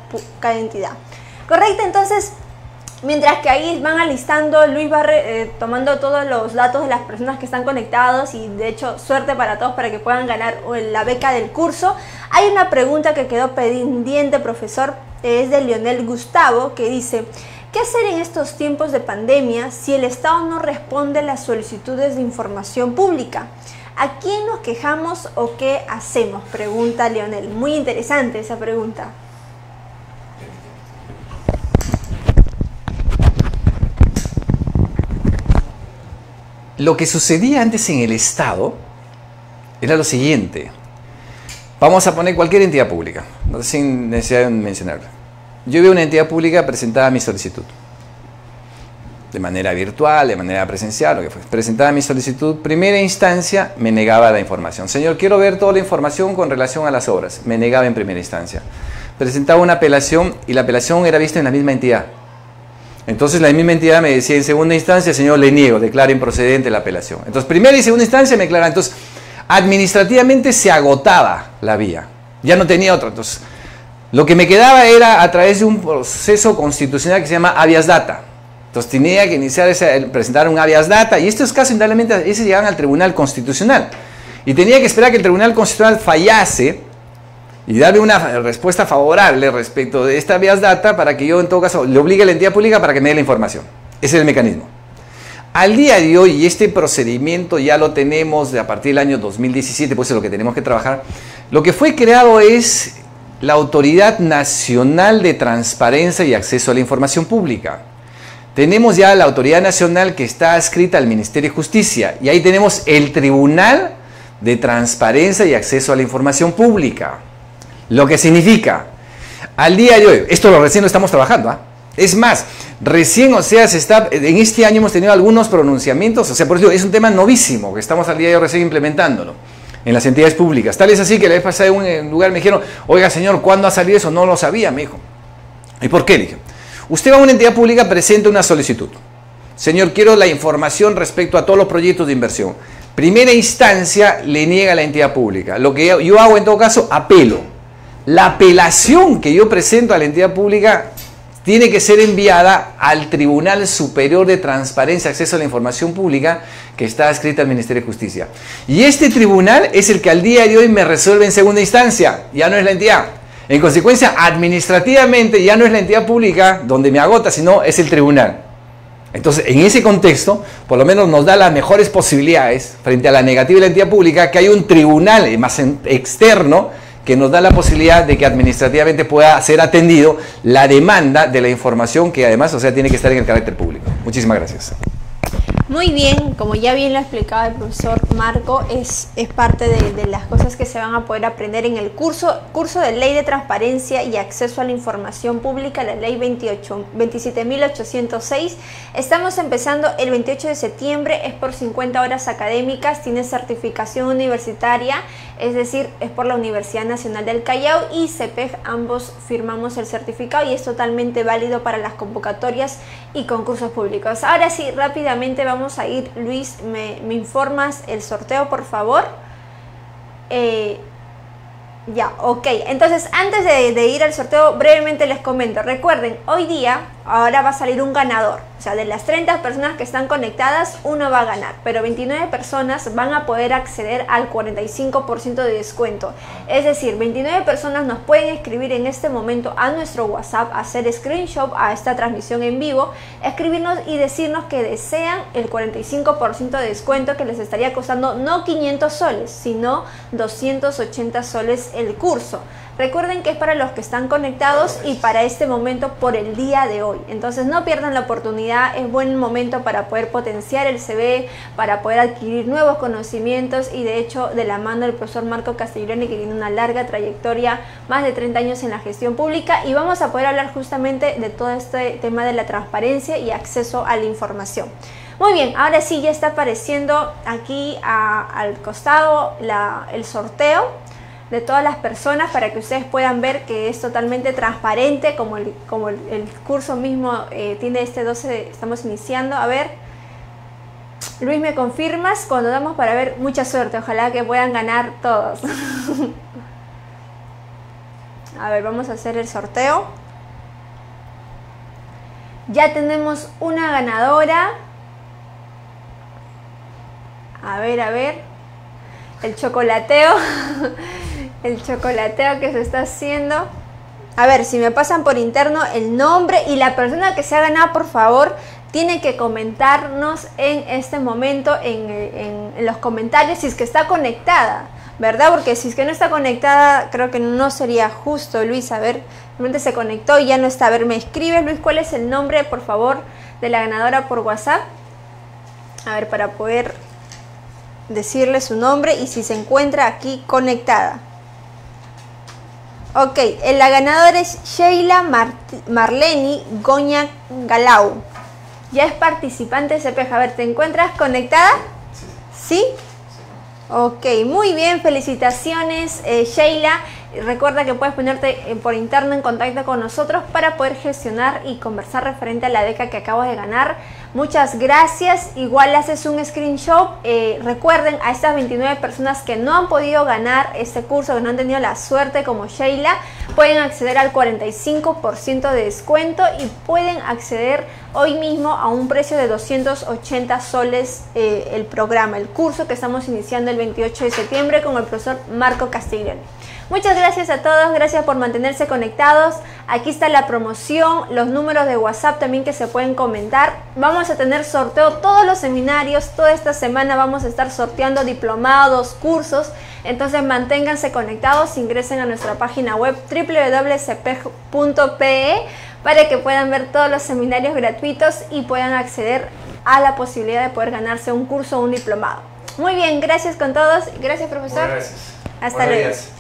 ¿Correcto? Entonces, mientras que ahí van alistando, Luis va tomando todos los datos de las personas que están conectados, y de hecho suerte para todos para que puedan ganar la beca del curso. Hay una pregunta que quedó pendiente, profesor, es de Leonel Gustavo, que dice: ¿qué hacer en estos tiempos de pandemia si el Estado no responde a las solicitudes de información pública? ¿A quién nos quejamos o qué hacemos?, pregunta Leonel. Muy interesante esa pregunta. Lo que sucedía antes en el Estado era lo siguiente. Vamos a poner cualquier entidad pública, sin necesidad de mencionarla. Yo veo una entidad pública, presentaba mi solicitud. De manera virtual, de manera presencial, lo que fue. Presentaba mi solicitud. Primera instancia, me negaba la información. Señor, quiero ver toda la información con relación a las obras. Me negaba en primera instancia. Presentaba una apelación y la apelación era vista en la misma entidad. Entonces la misma entidad me decía en segunda instancia: señor, le niego, declara improcedente la apelación. Entonces primera y segunda instancia me declaran. Entonces administrativamente se agotaba la vía, ya no tenía otra. Entonces lo que me quedaba era a través de un proceso constitucional que se llama habeas data. Entonces tenía que presentar un habeas data, y estos casos indudablemente se llegaban al Tribunal Constitucional y tenía que esperar que el Tribunal Constitucional fallase y darle una respuesta favorable respecto de esta habeas data para que yo, en todo caso, le obligue a la entidad pública para que me dé la información. Ese es el mecanismo. Al día de hoy, y este procedimiento ya lo tenemos a partir del año 2017, pues es lo que tenemos que trabajar, lo que fue creado es la Autoridad Nacional de Transparencia y Acceso a la Información Pública. Tenemos ya la Autoridad Nacional que está adscrita al Ministerio de Justicia, y ahí tenemos el Tribunal de Transparencia y Acceso a la Información Pública. Lo que significa, al día de hoy, esto recién lo estamos trabajando, es más, recién, o sea, en este año hemos tenido algunos pronunciamientos, o sea, por eso es un tema novísimo, que estamos al día de hoy recién implementándolo en las entidades públicas. Tal es así que la vez pasada en un lugar me dijeron: oiga señor, ¿cuándo ha salido eso? No lo sabía, me dijo. ¿Y por qué? Dije: usted va a una entidad pública, presenta una solicitud. Señor, quiero la información respecto a todos los proyectos de inversión. Primera instancia, le niega a la entidad pública. Lo que yo hago en todo caso, apelo. La apelación que yo presento a la entidad pública tiene que ser enviada al Tribunal Superior de Transparencia y Acceso a la Información Pública, que está adscrita al Ministerio de Justicia. Y este tribunal es el que al día de hoy me resuelve en segunda instancia, ya no es la entidad. En consecuencia, administrativamente ya no es la entidad pública donde me agota, sino es el tribunal. Entonces, en ese contexto, por lo menos nos da las mejores posibilidades frente a la negativa de la entidad pública, que hay un tribunal más externo que nos da la posibilidad de que administrativamente pueda ser atendido la demanda de la información, que además, o sea, tiene que estar en el carácter público. Muchísimas gracias. Muy bien, como ya bien lo explicaba el profesor Marco, es parte de las cosas que se van a poder aprender en el curso de Ley de Transparencia y Acceso a la Información Pública, la Ley 27.806. Estamos empezando el 28 de septiembre, es por 50 horas académicas, tiene certificación universitaria, es decir, es por la Universidad Nacional del Callao y CEPEG, ambos firmamos el certificado y es totalmente válido para las convocatorias y concursos públicos. Ahora sí, rápidamente vamos a ir. Luis, ¿me informas el sorteo, por favor? Ya, ok. Entonces, antes de ir al sorteo, brevemente les comento. Recuerden, hoy día, ahora va a salir un ganador. O sea, de las 30 personas que están conectadas, uno va a ganar. Pero 29 personas van a poder acceder al 45% de descuento. Es decir, 29 personas nos pueden escribir en este momento a nuestro WhatsApp, hacer screenshot a esta transmisión en vivo, escribirnos y decirnos que desean el 45% de descuento, que les estaría costando no 500 soles, sino 280 soles el curso. Recuerden que es para los que están conectados y para este momento por el día de hoy. Entonces no pierdan la oportunidad, es buen momento para poder potenciar el CV, para poder adquirir nuevos conocimientos y de hecho de la mano del profesor Marco Castiglioni, que tiene una larga trayectoria, más de 30 años en la gestión pública, y vamos a poder hablar justamente de todo este tema de la transparencia y acceso a la información. Muy bien, ahora sí ya está apareciendo aquí al costado el sorteo de todas las personas para que ustedes puedan ver que es totalmente transparente, como el curso mismo tiene este 12, estamos iniciando. A ver, Luis, ¿me confirmas? Cuando damos para ver, mucha suerte, ojalá que puedan ganar todos. A ver, vamos a hacer el sorteo. Ya tenemos una ganadora. A ver, el chocolateo. El chocolateo que se está haciendo. A ver, si me pasan por interno el nombre y la persona que se ha ganado, por favor, tiene que comentarnos en este momento en los comentarios si es que está conectada, ¿verdad? Porque si es que no está conectada, creo que no sería justo. Luis, a ver, realmente se conectó y ya no está. A ver, ¿me escribes, Luis, cuál es el nombre, por favor, de la ganadora por WhatsApp? A ver, para poder decirle su nombre y si se encuentra aquí conectada. Ok, la ganadora es Sheila Marleni Goña Galau. Ya es participante de CEPEG. A ver, ¿te encuentras conectada? ¿Sí? Ok, muy bien, felicitaciones Sheila. Recuerda que puedes ponerte por interno en contacto con nosotros para poder gestionar y conversar referente a la beca que acabas de ganar. Muchas gracias. Igual haces un screenshot. Recuerden, a estas 29 personas que no han podido ganar este curso, que no han tenido la suerte como Sheila, pueden acceder al 45% de descuento y pueden acceder hoy mismo a un precio de 280 soles el programa, el curso que estamos iniciando el 28 de septiembre con el profesor Marco Castiglioni. Muchas gracias a todos, gracias por mantenerse conectados. Aquí está la promoción, los números de WhatsApp también que se pueden comentar. Vamos a tener sorteo todos los seminarios, toda esta semana vamos a estar sorteando diplomados, cursos. Entonces manténganse conectados, ingresen a nuestra página web www.cepeg.pe para que puedan ver todos los seminarios gratuitos y puedan acceder a la posibilidad de poder ganarse un curso o un diplomado. Muy bien, gracias con todos. Gracias, profesor. Gracias. Hasta luego.